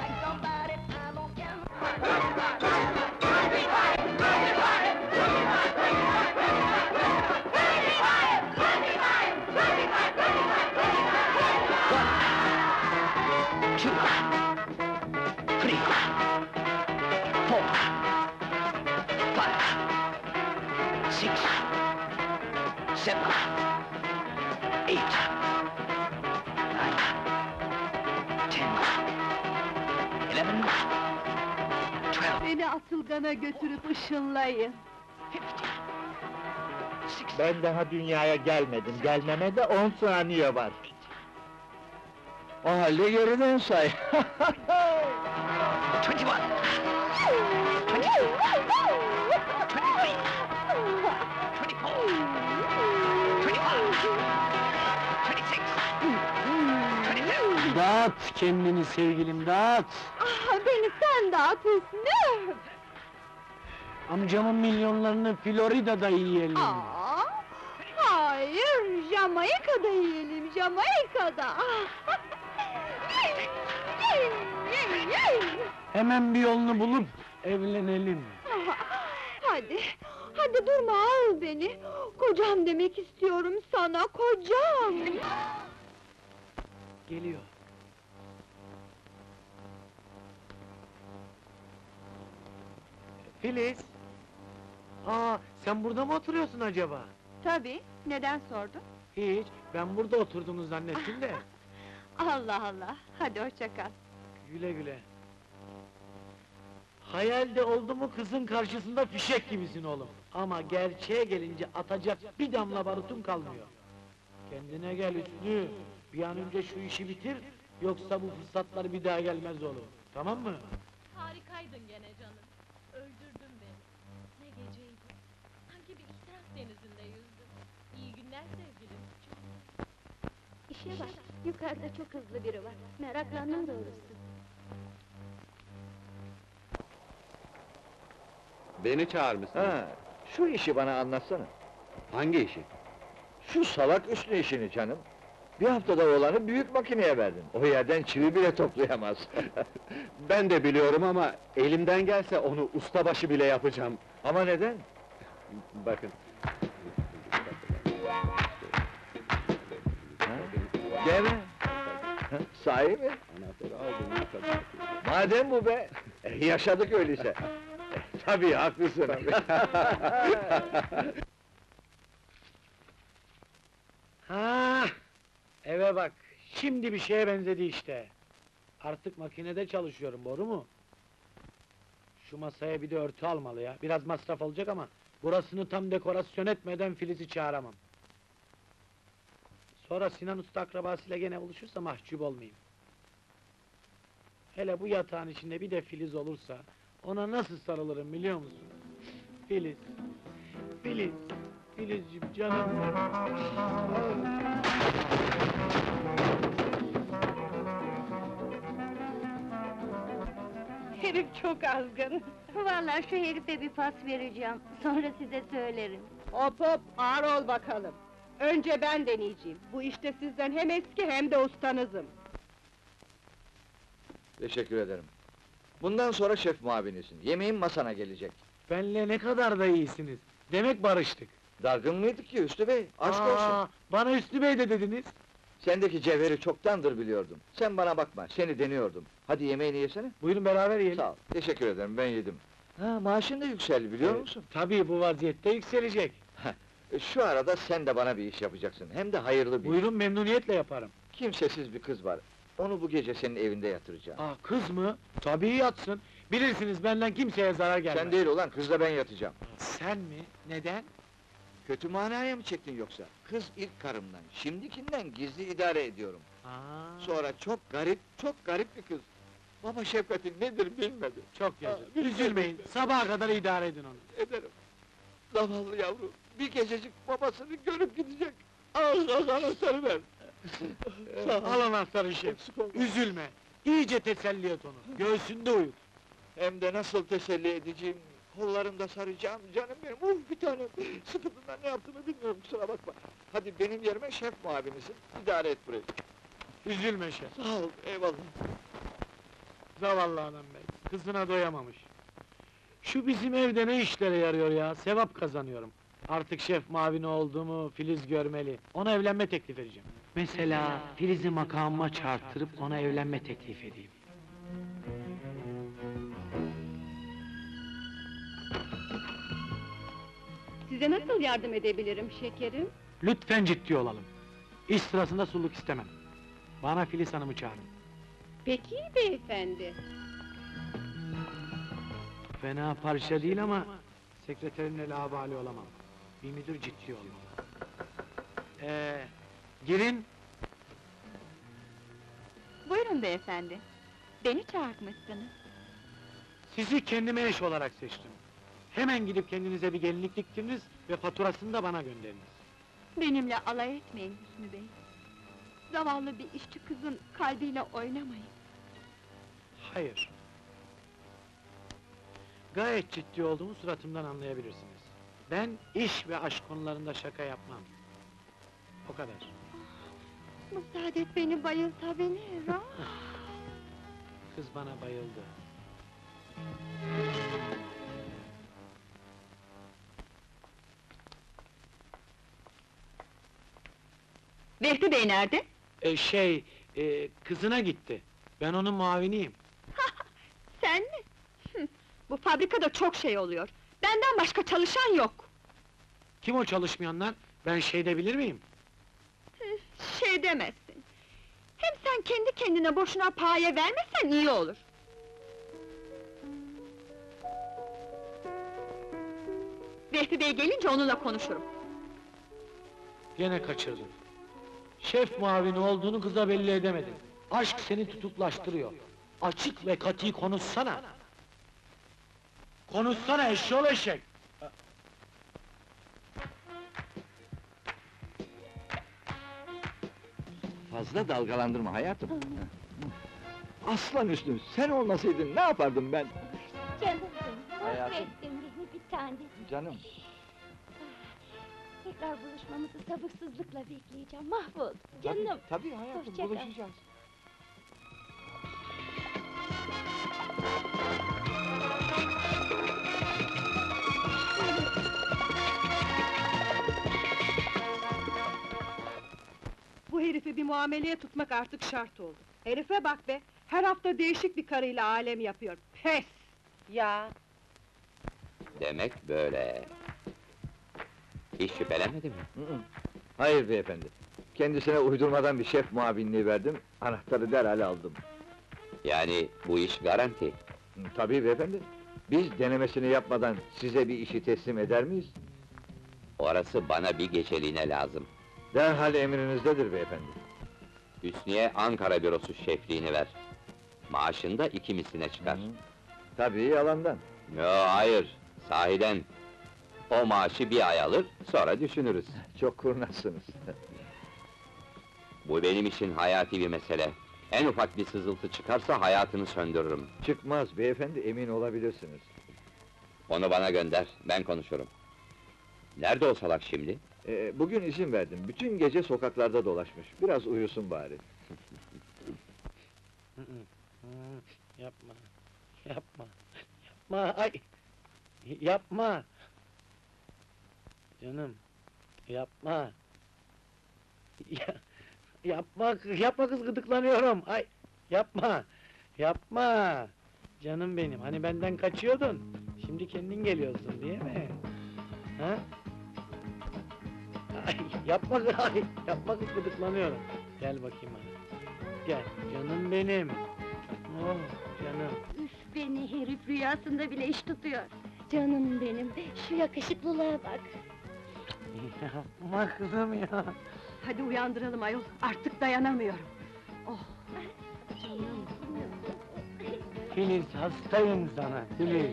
Beni Atılgan'a götürüp ışınlayın. Ben daha dünyaya gelmedim, gelmeme de 10 saniye var. O halde geriden say. 21, 22, 23, 24, 25, 26, 27. Dağıt kendini sevgilim, dağıt! Ah, beni sen dağıt Hüsnü! Amcamın milyonlarını Florida'da yiyelim. Aa, hayır, Jamaika'da yiyelim, Jamaika'da! Yey, yey, yey, yey! Hemen bir yolunu bulup evlenelim. Hadi, hadi durma, al beni! Kocam demek istiyorum sana, kocam! Geliyor. Filiz! Sen burada mı oturuyorsun acaba? Tabii, neden sordun? Hiç, ben burada oturduğunu zannettim de. Allah Allah, hadi hoşça kal! Güle güle. Hayalde oldu mu kızın karşısında fişek gibisin oğlum. Ama gerçeğe gelince atacak bir damla barutun kalmıyor. Kendine gel Hüsnü. Bir an önce şu işi bitir, yoksa bu fırsatlar bir daha gelmez oğlum. Tamam mı? Harikaydın gene canım. Öldürdün beni. Ne geceydi. Sanki bir ihtiras denizinde yüzdüm. İyi günler sevgilim. İşe bak, yukarıda çok hızlı biri var. Meraklandım doğrusu. Beni çağırmışsın. Ha, şu işi bana anlatsana. Hangi işi? Şu salak Hüsnü işini canım. Bir haftada oğlanı büyük makineye verdin. O yerden çivi bile toplayamaz. Ben de biliyorum ama elimden gelse onu ustabaşı bile yapacağım. Ama neden? Bakın. Gel be! Sahi mi? Anahtarı aldım, yukarı. Madem bu be! Yaşadık öyleyse. Tabii, haklısın. Ha, eve bak, şimdi bir şeye benzedi işte. Artık makinede çalışıyorum, doğru mu? Şu masaya bir de örtü almalı ya, biraz masraf olacak ama... ...burasını tam dekorasyon etmeden Filiz'i çağıramam. Sonra Sinan Usta akrabasıyla gene buluşursa mahcup olmayayım. Hele bu yatağın içinde bir de Filiz olursa... ...ona nasıl sarılırım biliyor musun? Filiz, Filiz, Filizciğim canım benim. Herif çok azgın. Vallahi şu herife bir pas vereceğim, sonra size söylerim. Hop hop, ağır ol bakalım. Önce ben deneyeceğim. Bu işte sizden hem eski hem de ustanızım. Teşekkür ederim. Bundan sonra şef muavinisin. Yemeğin masana gelecek. Benle ne kadar da iyisiniz. Demek barıştık. Dargın mıydık ki Hüsnü Bey? Aşk olsun. Bana Hüsnü Bey de dediniz. Sendeki cevheri çoktandır biliyordum. Sen bana bakma, seni deniyordum. Hadi yemeğini yesene. Buyurun beraber yiyelim. Sağ ol, teşekkür ederim, ben yedim. Ha, maaşın da yükseldi biliyor musun? Tabii bu vaziyette yükselecek. Şu arada sen de bana bir iş yapacaksın, hem de hayırlı bir iş. Buyurun memnuniyetle yaparım. Kimsesiz bir kız var. Onu bu gece senin evinde yatıracağım. Kız mı? Tabii yatsın. Bilirsiniz benden kimseye zarar gelmez. Sen değil ulan, kızla ben yatacağım. Sen mi? Neden? Kötü manaya mı çektin yoksa? Kız ilk karımdan, şimdikinden gizli idare ediyorum. Sonra çok garip bir kız. Baba şefkati nedir bilmedi. Çok yazık. Üzülmeyin, sabaha kadar idare edin onu. Ederim. Zavallı yavru, bir gececik babasını görüp gidecek. Al anahtarı ver. Al anahtarı şef. Üzülme. İyice teselli et onu. Göğsünde uyut. Hem de nasıl teselli edeceğim, kollarımda saracağım, canım benim, bir tanem! Sıkıntından ne yaptığımı bilmiyorum, kusura bakma! Hadi benim yerime şef muavinisin, idare et burayı! Üzülme şef. Sağ ol, eyvallah! Zavallı adam bey, kızına doyamamış. Şu bizim evde ne işlere yarıyor ya, sevap kazanıyorum. Artık şef mavini olduğumu Filiz görmeli, ona evlenme teklif edeceğim. Mesela Filiz'i makamıma çağırtırıp ona evlenme teklif edeyim. Size nasıl yardım edebilirim şekerim? Lütfen ciddi olalım. İş sırasında suluk istemem. Bana Filiz Hanım'ı çağırın. Peki beyefendi. Fena parça değil ama... ...sekreterimle labali olamam. Bir müdür ciddi olmalı. Girin. Buyurun beyefendi. Beni çağırtmışsınız. Sizi kendime eş olarak seçtim. Hemen gidip kendinize bir gelinlik diktiniz ve faturasını da bana gönderiniz. Benimle alay etmeyin Hüsnü Bey. Zavallı bir işçi kızın kalbiyle oynamayın. Hayır. Gayet ciddi olduğumu suratımdan anlayabilirsiniz. Ben iş ve aşk konularında şaka yapmam. o kadar. Bu saadet beni bayılsa beni, ah! Kız bana bayıldı. Vehbi Bey nerede? Kızına gitti. Ben onun muaviniyim. Sen mi? Bu fabrikada çok şey oluyor. Benden başka çalışan yok. Kim o çalışmayanlar? Ben şey de bilir miyim? Şey demezsin. Hem sen kendi kendine boşuna paye vermesen iyi olur. Vehbi Bey gelince onunla konuşurum. Gene kaçırdın. Şef muavini olduğunu kıza belli edemedin. Aşk seni tutuklaştırıyor. Açık ve katı konuşsana! Konuşsana eşşoğlu eşek! Fazla dalgalandırma hayatım. Aslan Hüsnü, sen olmasaydın ne yapardım ben? Canımsın, Hayatım. mahvettin beni bir tane. Canım. Tekrar buluşmamızı sabırsızlıkla bekleyeceğim, mahvoldum. Canım! Tabii hayatım, Hoşça kal. buluşacağız. Bu herifi bir muameleye tutmak artık şart oldu. Herife bak be! Her hafta değişik bir karıyla alem yapıyor. Pes! Ya! Demek böyle. Hiç şüphelenmedi mi? Hayır beyefendi. Kendisine uydurmadan bir şef muavinliği verdim, anahtarı derhal aldım. Yani bu iş garanti. Tabii beyefendi. Biz denemesini yapmadan size bir işi teslim eder miyiz? Orası bana bir geceliğine lazım. Derhal emrinizdedir beyefendi. Hüsniye Ankara bürosu şefliğini ver. Maaşın da 2 misline çıkar. Tabii yalandan. Yo, hayır, sahiden. O maaşı bir ay alır, sonra düşünürüz. Çok kurnazsınız. Bu benim için hayati bir mesele. En ufak bir sızıltı çıkarsa hayatını söndürürüm. Çıkmaz beyefendi, emin olabilirsiniz. Onu bana gönder, ben konuşurum. Nerede o salak şimdi? Bugün izin verdim, bütün gece sokaklarda dolaşmış. Biraz uyusun bari. Yapma, yapma, yapma, ay! Yapma! Canım, yapma! Yapma, yapma kız, gıdıklanıyorum! Ay, yapma! Yapma! Canım benim, hani benden kaçıyordun, şimdi kendin geliyorsun, değil mi? Ha? Ay, yapma kız, ay, yapma kız, gıdıklanıyorum! Gel bakayım bana, gel, canım benim! Oh, canım! Üf, beni herif rüyasında bile iş tutuyor. Canım benim, şu yakışıklılığa bak. Yapma kızım ya! Hadi uyandıralım ayol, artık dayanamıyorum. Oh! Canım. Filiz, hastayım sana, Filiz!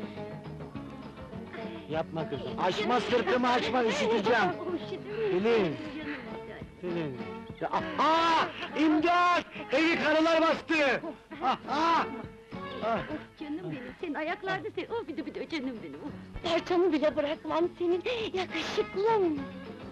Yapma kızım, açma sırtımı, açma, üşüteceğim! Filiz! Filiz! Ya, aha! İmdat! Evi karılar bastı! Aha! Ah! Canım benim, senin ayaklarda sen, oh bir de canım benim, oh! Serçamı bile bırakmam senin, yakışıklım!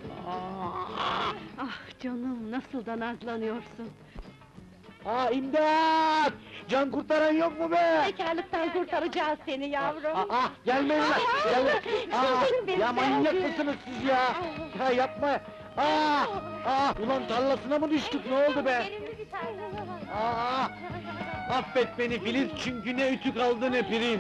Ah canım, nasıl da nazlanıyorsun! Aa, imdat! Can kurtaran yok mu be? Bekarlıktan kurtaracağız seni yavrum! Gelmeyin lan! Gelme! Benim Ya manyak sevgilim. mısınız siz ya? Ya yapma! Ulan tarlasına mı düştük, ne oldu be? Affet beni Filiz, çünkü ne ütü kaldı ne priz!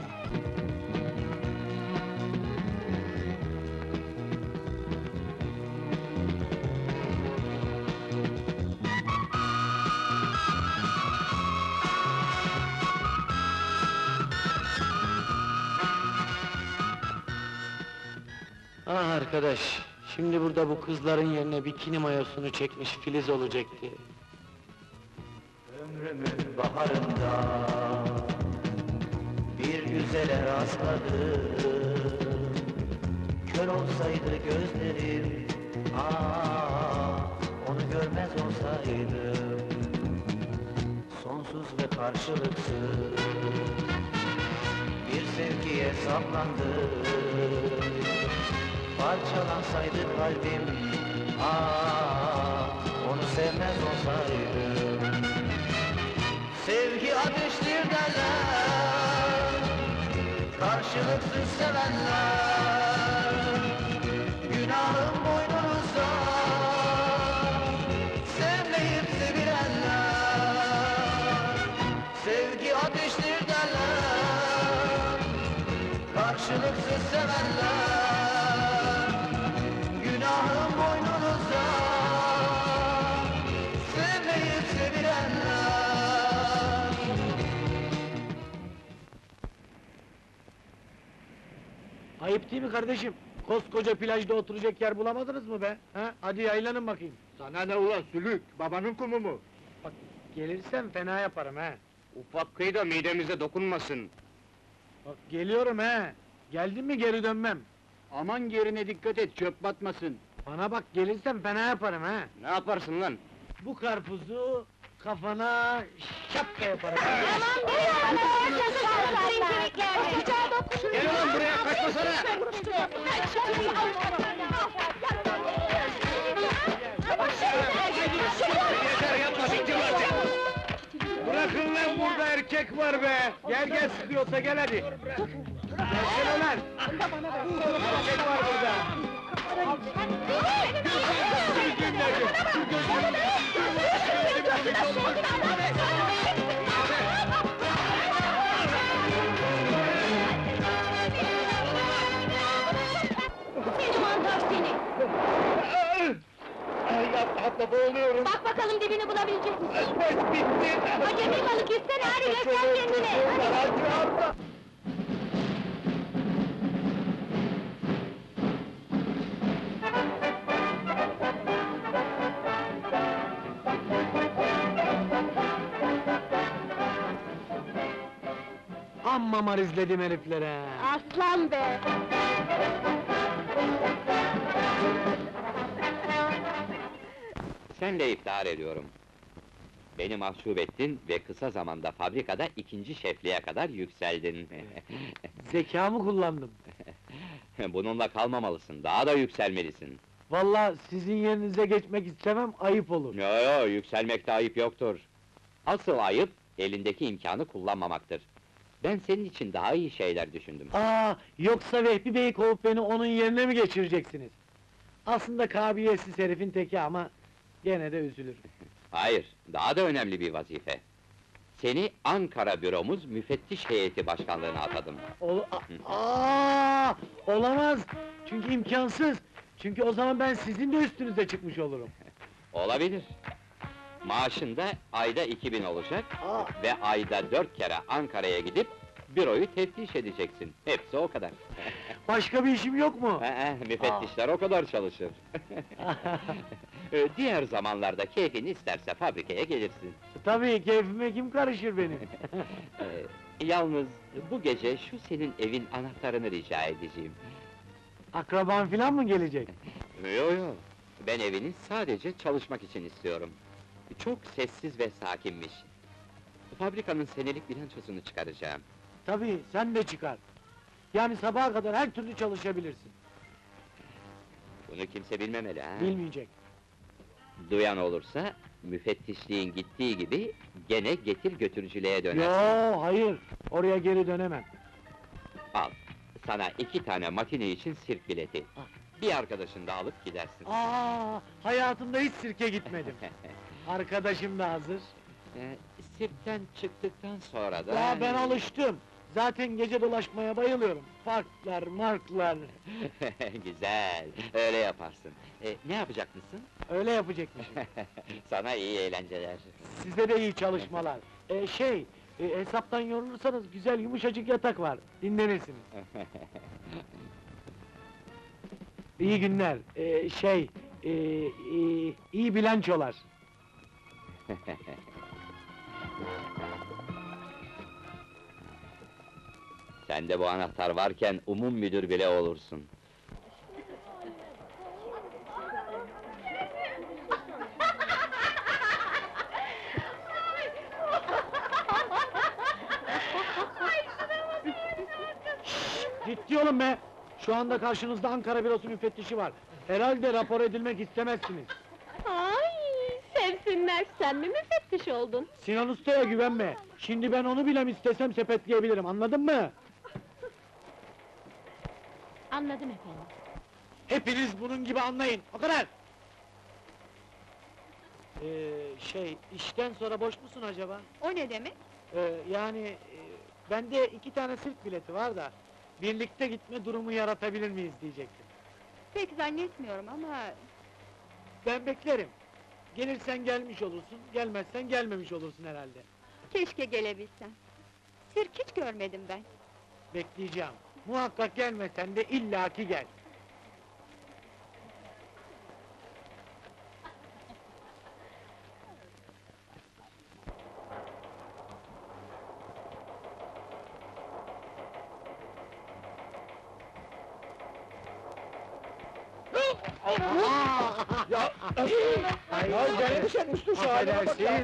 Ah arkadaş, şimdi burada bu kızların yerine bikini mayosunu çekmiş Filiz olacaktı. Ömrümün baharında bir güzele rastladım. Kör olsaydı gözlerim, onu görmez olsaydım. Sonsuz ve karşılıksız bir sevgiye saplandım. Parçalansaydı kalbim, onu sevmez olsaydım. Sevgi ateştir derler, karşılıksız sevenler. Günahım boynunuzda, sevmeyip sevilenler. Sevgi ateştir derler, karşılıksız sevenler. Günahım boynunuzda, sevmeyip sevilenler. Ayıp değil mi kardeşim? Koskoca plajda oturacak yer bulamadınız mı be? Ha? Hadi yaylanın bakayım. Sana ne ulan sülük, babanın kumu mu? Bak, gelirsen fena yaparım ha. Ufak kıyı da midemize dokunmasın. Bak, geliyorum ha. Geldin mi geri dönmem. Aman gerine dikkat et, çöp batmasın. Bana bak, gelirsen fena yaparım ha. Ne yaparsın lan? Bu karpuzu kafana şapka yaparım. Gel ulan buraya, kaçmasana! Yeter yapma, bitti artık! Bırakın lan, burada erkek var be! Gel sıkıyorsa gel hadi! Gelsene lan! Erkek var burada! Seni mantar seni! Atla boğuluyorum! Bak bakalım dibini bulabilecek misin? Bitti! Acemi balık yüzsene, hadi göster kendini! Hadi. Amma marizledim heriflere! Aslan be! Senle iftihar ediyorum. Beni mahcup ettin ve kısa zamanda fabrikada ikinci şefliğe kadar yükseldin. Zekamı kullandım. Bununla kalmamalısın, daha da yükselmelisin. Vallahi sizin yerinize geçmek istemem, ayıp olur. Yo, yükselmekte ayıp yoktur. Asıl ayıp, elindeki imkanı kullanmamaktır. Ben senin için daha iyi şeyler düşündüm. Yoksa Vehbi Bey'i kovup beni onun yerine mi geçireceksiniz? Aslında kabiliyetsiz herifin teki ama gene de üzülür. Hayır, daha da önemli bir vazife. Seni Ankara büromuz müfettiş heyeti başkanlığına atadım. Olamaz! Çünkü imkansız! Çünkü o zaman ben sizin de üstünüze çıkmış olurum. Olabilir. Maaşın da ayda 2000 olacak ve ayda 4 kere Ankara'ya gidip büroyu teftiş edeceksin. Hepsi o kadar. Başka bir işim yok mu? Müfettişler o kadar çalışır. Diğer zamanlarda keyfin isterse fabrikaya gelirsin. Tabii, keyfime kim karışır benim? Yalnız bu gece şu senin evin anahtarını rica edeceğim. Akraban filan mı gelecek? Yo, ben evini sadece çalışmak için istiyorum. Çok sessiz ve sakinmiş. Fabrikanın senelik bilançosunu çıkaracağım. Tabii, sen de çıkar. Yani sabaha kadar her türlü çalışabilirsin. Bunu kimse bilmemeli ha? Bilmeyecek. Duyan olursa, müfettişliğin gittiği gibi, gene getir götürücülüğe dönersin. Yo, hayır, oraya geri dönemem. Al, sana 2 tane matine için sirk bileti. Bir arkadaşını da alıp gidersin. Hayatımda hiç sirke gitmedim. Arkadaşım da hazır. Sirkten çıktıktan sonra da... Ya ben alıştım. Zaten gece dolaşmaya bayılıyorum. Parklar, marklar. Güzel, öyle yaparsın. Ne yapacak mısın? Öyle yapacakmışım. Sana iyi eğlenceler. Size de iyi çalışmalar. Hesaptan yorulursanız güzel yumuşacık yatak var. Dinlenirsiniz. İyi günler. İyi bilançolar. Sende bu anahtar varken umum müdür bile olursun. Ciddi olun be! Şu anda karşınızda Ankara bürosu müfettişi var. Herhalde rapor edilmek istemezsiniz. Ay, demesinler, sen mi müfettiş oldun? Sinan Usta'ya güvenme. Şimdi ben onu bile istesem sepetleyebilirim, anladın mı? Anladım efendim. Hepiniz bunun gibi anlayın, o kadar! İşten sonra boş musun acaba? O ne demek? Bende 2 tane sirk bileti var da... ...birlikte gitme durumu yaratabilir miyiz diyecektim. Pek zannetmiyorum ama... Ben beklerim. Gelirsen gelmiş olursun, gelmezsen gelmemiş olursun herhalde. Keşke gelebilsem. Sirk hiç görmedim ben. Bekleyeceğim. Muhakkak gelmesen de illaki gel. Ya canım sen üstü şu halime bak ya!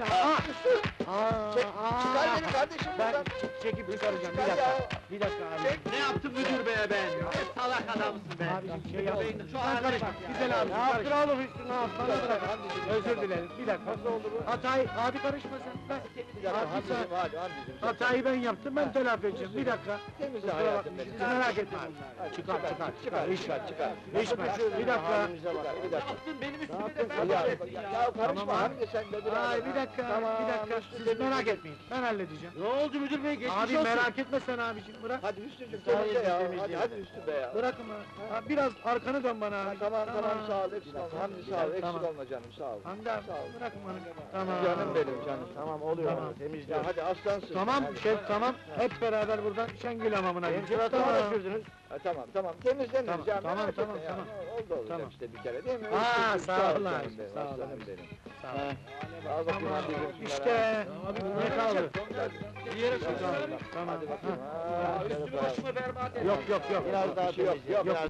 Çıkar beni kardeşim buradan! Çekip çıkaracağım, bir dakika abi. Ne yaptın müdür beye ben? Salak adamsın be! Abicim şey yapmayın, Şu haline bak! güzel abi, Ne yaptın karışma. oğlum üstüne Bana bırak, özür dilerim, bir dakika. Nasıl oldu bu? Abi karışma sen, Bir dakika Hamdi'cim hadi Hamdi'cim. hatayı ben yaptım, ben telafi edeceğim, bir dakika. Temizle Kusura hayatım bakmayın, benim. siz merak etmeyin. Hadi Çıkar, çıkar, çıkar. çıkar. Bir dakika. Halimize bak, bir dakika. Benim Ne üstüme yaptın? de Ya karışma Tamam abi. Hamdi sen de biraz. Ay bir dakika, bir dakika, siz merak etmeyin, ben halledeceğim. Ne oldu müdür bey? Geçmiş Abi olsun! merak etme sen abicim, bırak. Hadi Hüsnü'cüm Müsaade temizle ya. edin, temizleyelim. Hadi Hüsnü be ya. Bırakın bana. Biraz arkanı dön bana abi. Tamam sağ ol eksik olma. Hamdi sağ ol eksik Tamam. olma canım sağ ol. Hamdi abi, Sağ ol. bırakın bana. Tamam. Canım benim canım. Tamam oluyor. Tamam. Temizle. Ya hadi aslansın. Tamam Hadi. şef, tamam. Hep beraber buradan Şengül hamamına gideceğiz. Tamam. Tamam temizleniriz Tamam, ya. tamam, merak tamam, etme ya. tamam. Oldu olacak Tamam. işte bir kere değil mi? Aa, Hüsnü'cüm, sağ ol canım abi, benim, sağ ol aslanım abi. benim. Sağ ol. Al bakayım Tamam, Hamdi'cim şunları. işte, ne kaldı? Bir yere Tamam. Hadi bakayım. Ha. Üstünü başımı berbat et. Yok. Biraz daha temizle. Yok biraz.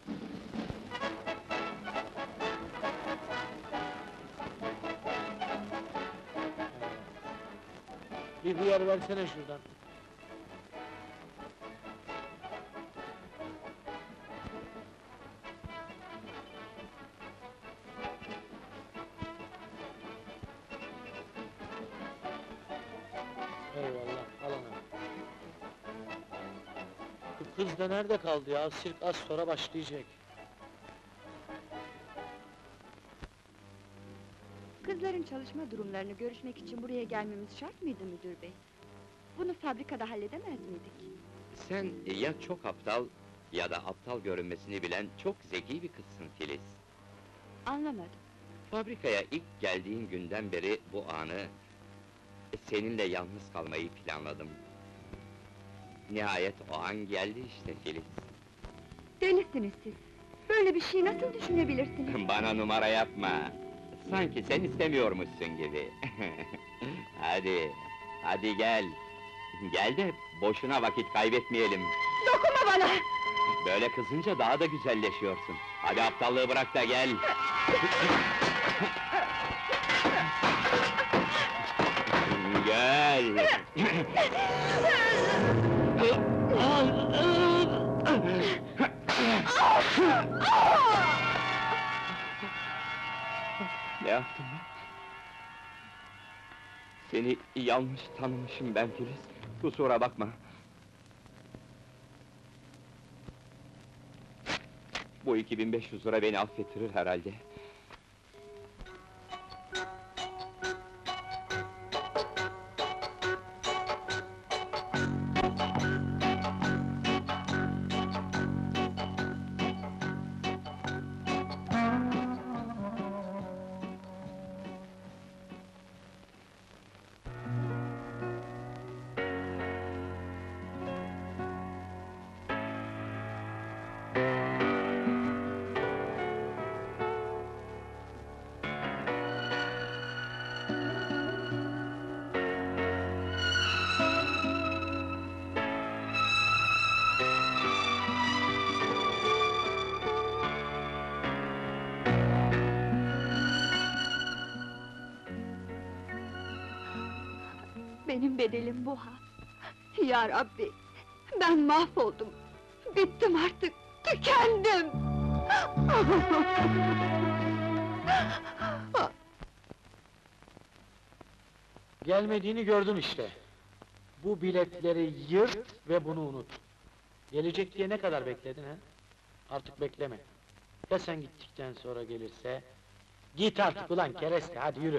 Bir yer versene şuradan. Eyvallah, al onu. Bu kız da nerede kaldı ya? Sirk az sonra başlayacak. Kızların çalışma durumlarını görüşmek için buraya gelmemiz şart mıydı müdür bey? Bunu fabrikada halledemez miydik? Sen ya çok aptal ya da aptal görünmesini bilen çok zeki bir kızsın Filiz. Anlamadım. Fabrikaya ilk geldiğin günden beri bu anı... ...seninle yalnız kalmayı planladım. Nihayet o an geldi işte Filiz. Delisiniz siz. Böyle bir şey nasıl düşünebilirsiniz? Bana numara yapma! Sanki sen istemiyormuşsun gibi. Hadi gel! Gel de boşuna vakit kaybetmeyelim. Dokunma bana! Böyle kızınca daha da güzelleşiyorsun. Hadi aptallığı bırak da gel! Gel! Ne yaptım ben? Seni yanlış tanımışım ben Filiz. Kusura bakma. Bu 2500 lira beni affettirir herhalde. Benim bedelim bu ha! Ya Rabbi! Ben mahvoldum! Bittim artık! Tükendim! Gelmediğini gördün işte. Bu biletleri yırt ve bunu unut. Gelecek diye ne kadar bekledin ha? Artık bekleme. Ya sen gittikten sonra gelirse? Git artık ulan kereste, hadi yürü.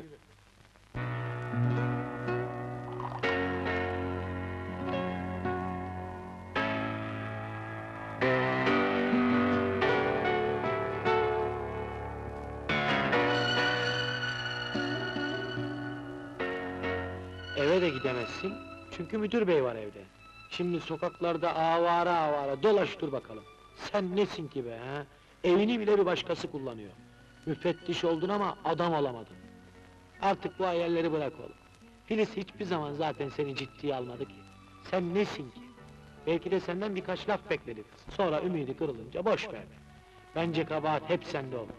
Eve de gidemezsin, çünkü müdür bey var evde. Şimdi sokaklarda avara avara dolaş dur bakalım. Sen nesin ki be ha? Evini bile bir başkası kullanıyor. Müfettiş oldun ama adam olamadın. Artık bu hayalleri bırak oğlum. Filiz hiçbir zaman zaten seni ciddiye almadı ki. Sen nesin ki? Belki de senden birkaç laf bekledi kız. Sonra ümidi kırılınca boş ver. Bence kabahat hep sende oğlum.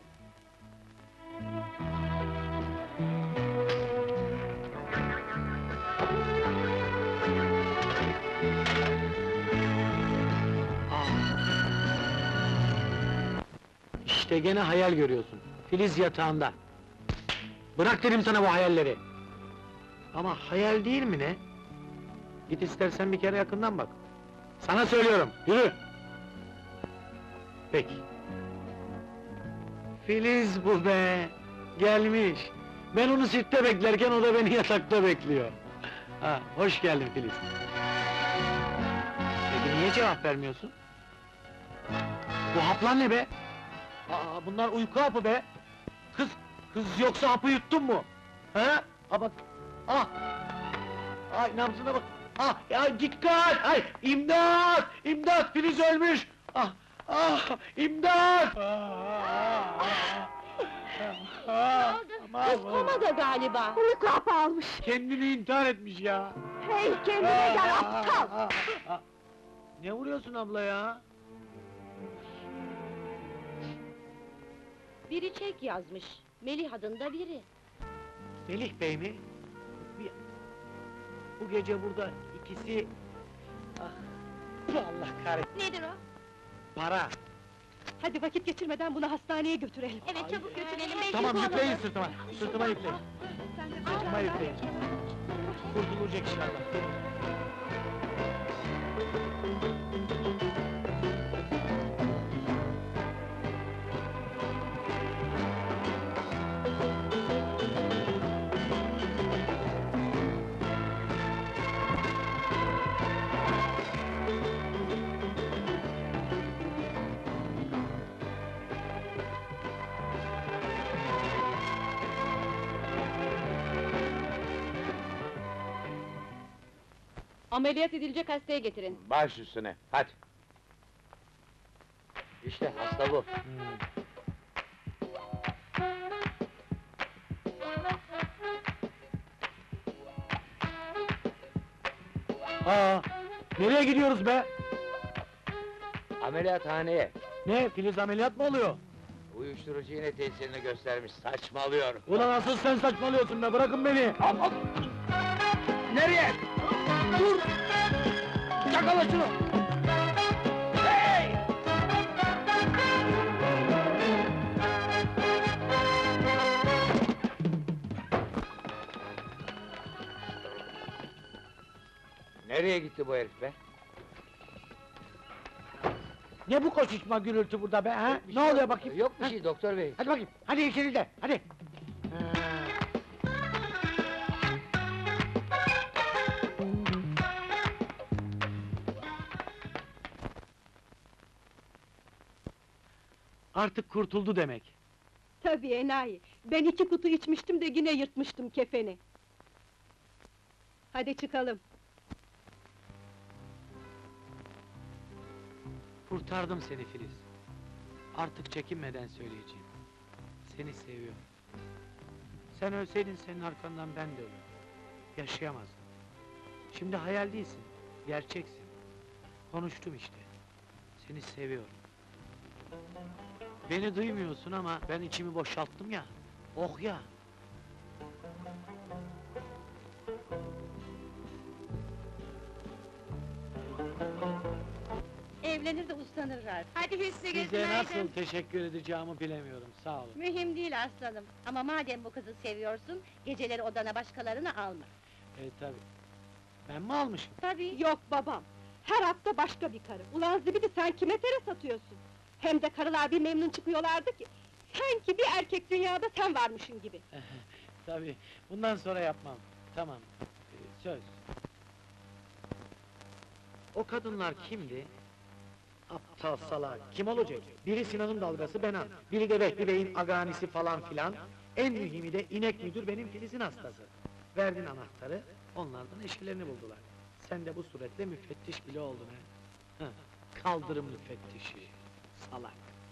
İşte gene hayal görüyorsun. Filiz yatağında. Bırak dedim sana bu hayalleri. Ama hayal değil mi ne? Git istersen bir kere yakından bak. Sana söylüyorum, yürü! Peki. Filiz bu be! Gelmiş! Ben onu sirkte beklerken o da beni yatakta bekliyor. Ha, hoş geldin Filiz. Peki niye cevap vermiyorsun? Bu haplar ne be? Aa, bunlar uyku hapı be! Kız yoksa hapı yuttun mu? He? Ha bak! Ah! Ay nabzına bak! Ah! Ya dikkat! Ay! İmdat! İmdat! Filiz ölmüş! Ah! Ah! İmdat! Kız komada galiba. Uyku hapı almış. Kendini intihar etmiş ya! Hey, kendine gel aptal! Ne vuruyorsun abla ya? Biri çek yazmış. Melih adında biri. Melih Bey mi? Bu gece burada ikisi... Ah! Allah kahretsin! Nedir o? Para! Hadi vakit geçirmeden bunu hastaneye götürelim. Evet, çabuk götürelim, belki Tamam, kovalanır. yükleyin sırtıma! Sırtıma yükleyin! Sırtıma yükleyin! Kurtulacak inşallah! Ameliyat edilecek hastaya getirin. Baş üstüne, hadi! İşte hasta bu. Aa! Nereye gidiyoruz be? Ameliyathaneye. Ne, Filiz ameliyat mı oluyor? Uyuşturucu yine tesirini göstermiş, saçmalıyor. Ulan asıl sen saçmalıyorsun be, bırakın beni! Nereye? Dur! Yakala şunu! Hey! Nereye gitti bu herif be? Ne bu koşuşma gürültü burada be ha? Ne oluyor bakayım? Yok bir Ha? şey doktor bey. Hadi bakayım, hadi içeri de, hadi! Artık kurtuldu demek. Tabii enayi. Ben 2 kutu içmiştim de yine yırtmıştım kefeni. Hadi çıkalım. Kurtardım seni Filiz. Artık çekinmeden söyleyeceğim. Seni seviyorum. Sen ölseydin senin arkandan ben de ölürüm. Yaşayamazdım. Şimdi hayal değilsin, gerçeksin. Konuştum işte. Seni seviyorum. Beni duymuyorsun ama ben içimi boşalttım ya. Oh ya! Evlenir de uslanırlar. Hadi Hüsnü Size nasıl teşekkür edeceğimi bilemiyorum, sağ olun. Mühim değil aslanım. Ama madem bu kızı seviyorsun, geceleri odana başkalarını alma. Tabi. Ben mi almışım? Tabii. Yok babam. Her hafta başka bir karı. Ulan zibidi sen kime tere satıyorsun? Hem de karılar bir memnun çıkıyorlardı ki. Sanki bir erkek dünyada sen varmışın gibi. Tabi. Bundan sonra yapmam. Tamam. Söz. O kadınlar kimdi? Aptal salak, kim olacak? Biri Sinan'ın dalgası Benan, biri de Vehbi Bey'in aganisi falan filan. En mühimi de inek müdür benim Filiz'in hastası. Verdin anahtarı, onlardan eşkilerini buldular. Sen de bu suretle müfettiş bile oldun ha. Heh, kaldırım müfettişi, salak.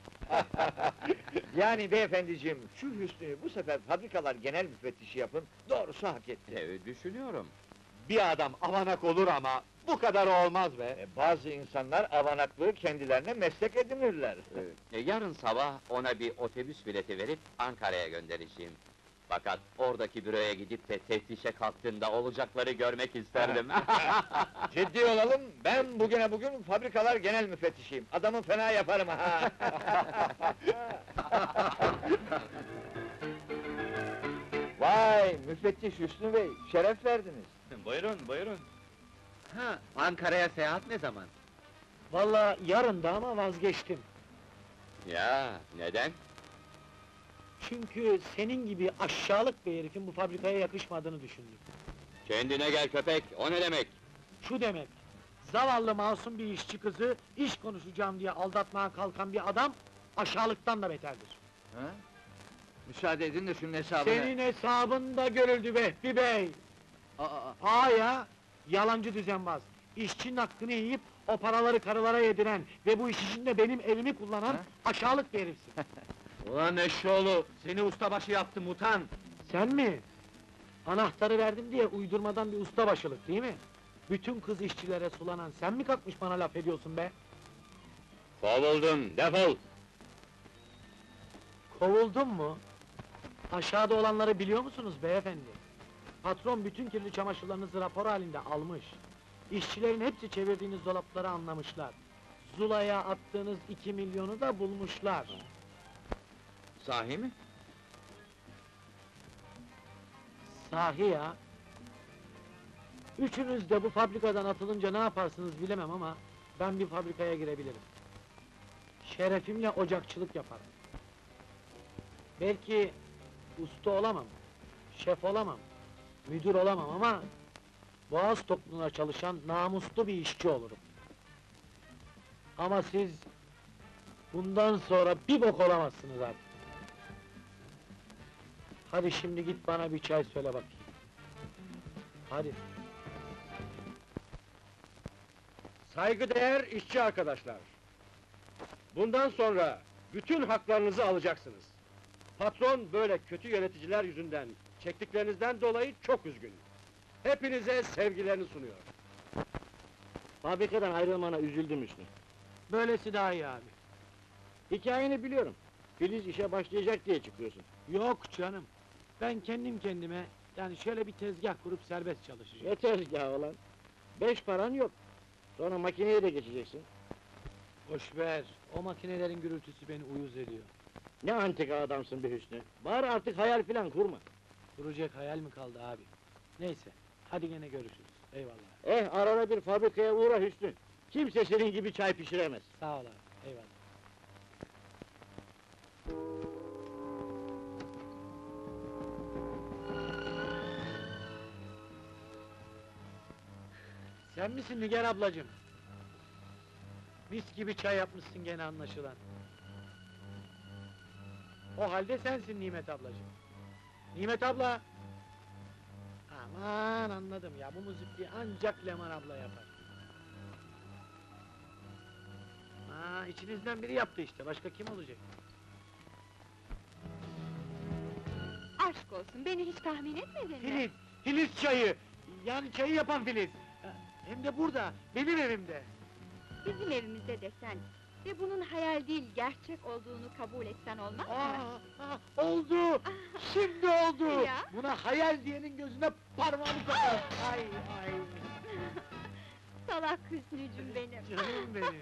Yani beyefendiciğim, şu Hüsnü'yü bu sefer fabrikalar genel müfettişi yapın, doğrusu hak etti. Düşünüyorum. Bir adam avanak olur ama bu kadar olmaz be! Bazı insanlar avanaklığı kendilerine meslek edinirler. Yarın sabah ona bir otobüs bileti verip Ankara'ya göndereceğim. Fakat oradaki büroya gidip de teftişe kalktığında olacakları görmek isterdim. Ciddi olalım, ben bugün fabrikalar genel müfettişiyim. Adamı fena yaparım ha! Vay, müfettiş Hüsnü Bey, şeref verdiniz. Buyurun. Ha, Ankara'ya seyahat ne zaman? Vallahi yarın da ama vazgeçtim. Ya, neden? Çünkü senin gibi aşağılık bir herifin bu fabrikaya yakışmadığını düşündüm. Kendine gel köpek, o ne demek? Şu demek, zavallı masum bir işçi kızı, iş konuşacağım diye aldatmaya kalkan bir adam, aşağılıktan da beterdir. Ha? Müsaade edin de şunun hesabını... Senin hesabında görüldü Vehbi Bey! Ya, yalancı düzenbaz! İşçinin hakkını yiyip, o paraları karılara yediren ve bu iş için de benim evimi kullanan aşağılık bir herifsin! Ulan eşşoğlu, seni ustabaşı yaptım utan! Sen mi? Anahtarı verdim diye uydurmadan bir ustabaşılık değil mi? Bütün kız işçilere sulanan sen mi kalkmış bana laf ediyorsun be? Kovuldun, defol! Kovuldun mu? Aşağıda olanları biliyor musunuz beyefendi? Patron bütün kirli çamaşırlarınızı rapor halinde almış. İşçilerin hepsi çevirdiğiniz dolapları anlamışlar. Zula'ya attığınız 2 milyonu da bulmuşlar. Sahi mi? Sahi ya! Üçünüz de bu fabrikadan atılınca ne yaparsınız bilemem ama... ...ben bir fabrikaya girebilirim. Şerefimle ocakçılık yaparım. Belki... ...usta olamam, şef olamam, müdür olamam ama... ...Boğaz topluluğuna çalışan namuslu bir işçi olurum. Ama siz... ...bundan sonra bir bok olamazsınız artık. Hadi şimdi git bana bir çay söyle bakayım. Hadi. Saygıdeğer işçi arkadaşlar! Bundan sonra bütün haklarınızı alacaksınız. Patron böyle kötü yöneticiler yüzünden, çektiklerinizden dolayı çok üzgün. Hepinize sevgilerini sunuyor. Fabrikadan ayrılmana üzüldüm Hüsnü. Böylesi daha iyi abi. Hikayeni biliyorum. Filiz işe başlayacak diye çıkıyorsun. Yok canım. Ben kendim kendime, yani şöyle bir tezgah kurup serbest çalışacağım. Ne tezgahı olan? 5 paran yok. Sonra makineye de geçeceksin. Boş ver, o makinelerin gürültüsü beni uyuz ediyor. Ne antika adamsın be Hüsnü. Bari artık hayal filan kurma. Kuracak hayal mi kaldı abi? Neyse, hadi gene görüşürüz. Eyvallah. Arada bir fabrikaya uğra Hüsnü. Kimse senin gibi çay pişiremez. Sağ ol abi, eyvallah. Sen misin Nigar ablacığım? Mis gibi çay yapmışsın gene anlaşılan. O halde sensin Nimet ablacığım. Nimet abla! Aman anladım ya, bu müzikliği ancak Leman abla yapar. İçinizden biri yaptı işte, başka kim olacak? Aşk olsun, beni hiç tahmin etmedin mi? Filiz! Filiz çayı! Yani çayı yapan Filiz! Hem de burada, benim evimde! Bizim evimizde desen ve bunun hayal değil, gerçek olduğunu kabul etsen olmaz mı? Oldu! Şimdi oldu! Ya? Buna hayal diyenin gözüne parmağımı sokarım! Ay ay! Salak Hüsnücüm benim! Canım benim!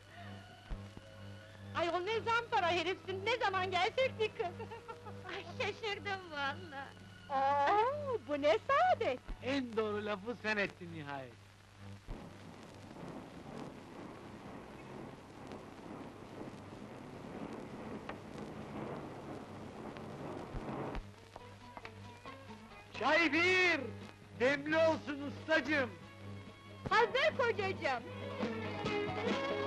Ayol ne zampara herifsin, ne zaman gelsek bir kız! Ay şaşırdım valla! Bu ne saadet! En doğru lafı sen ettin nihayet. Çay bir! Demli olsun ustacığım! Hazır kocacığım!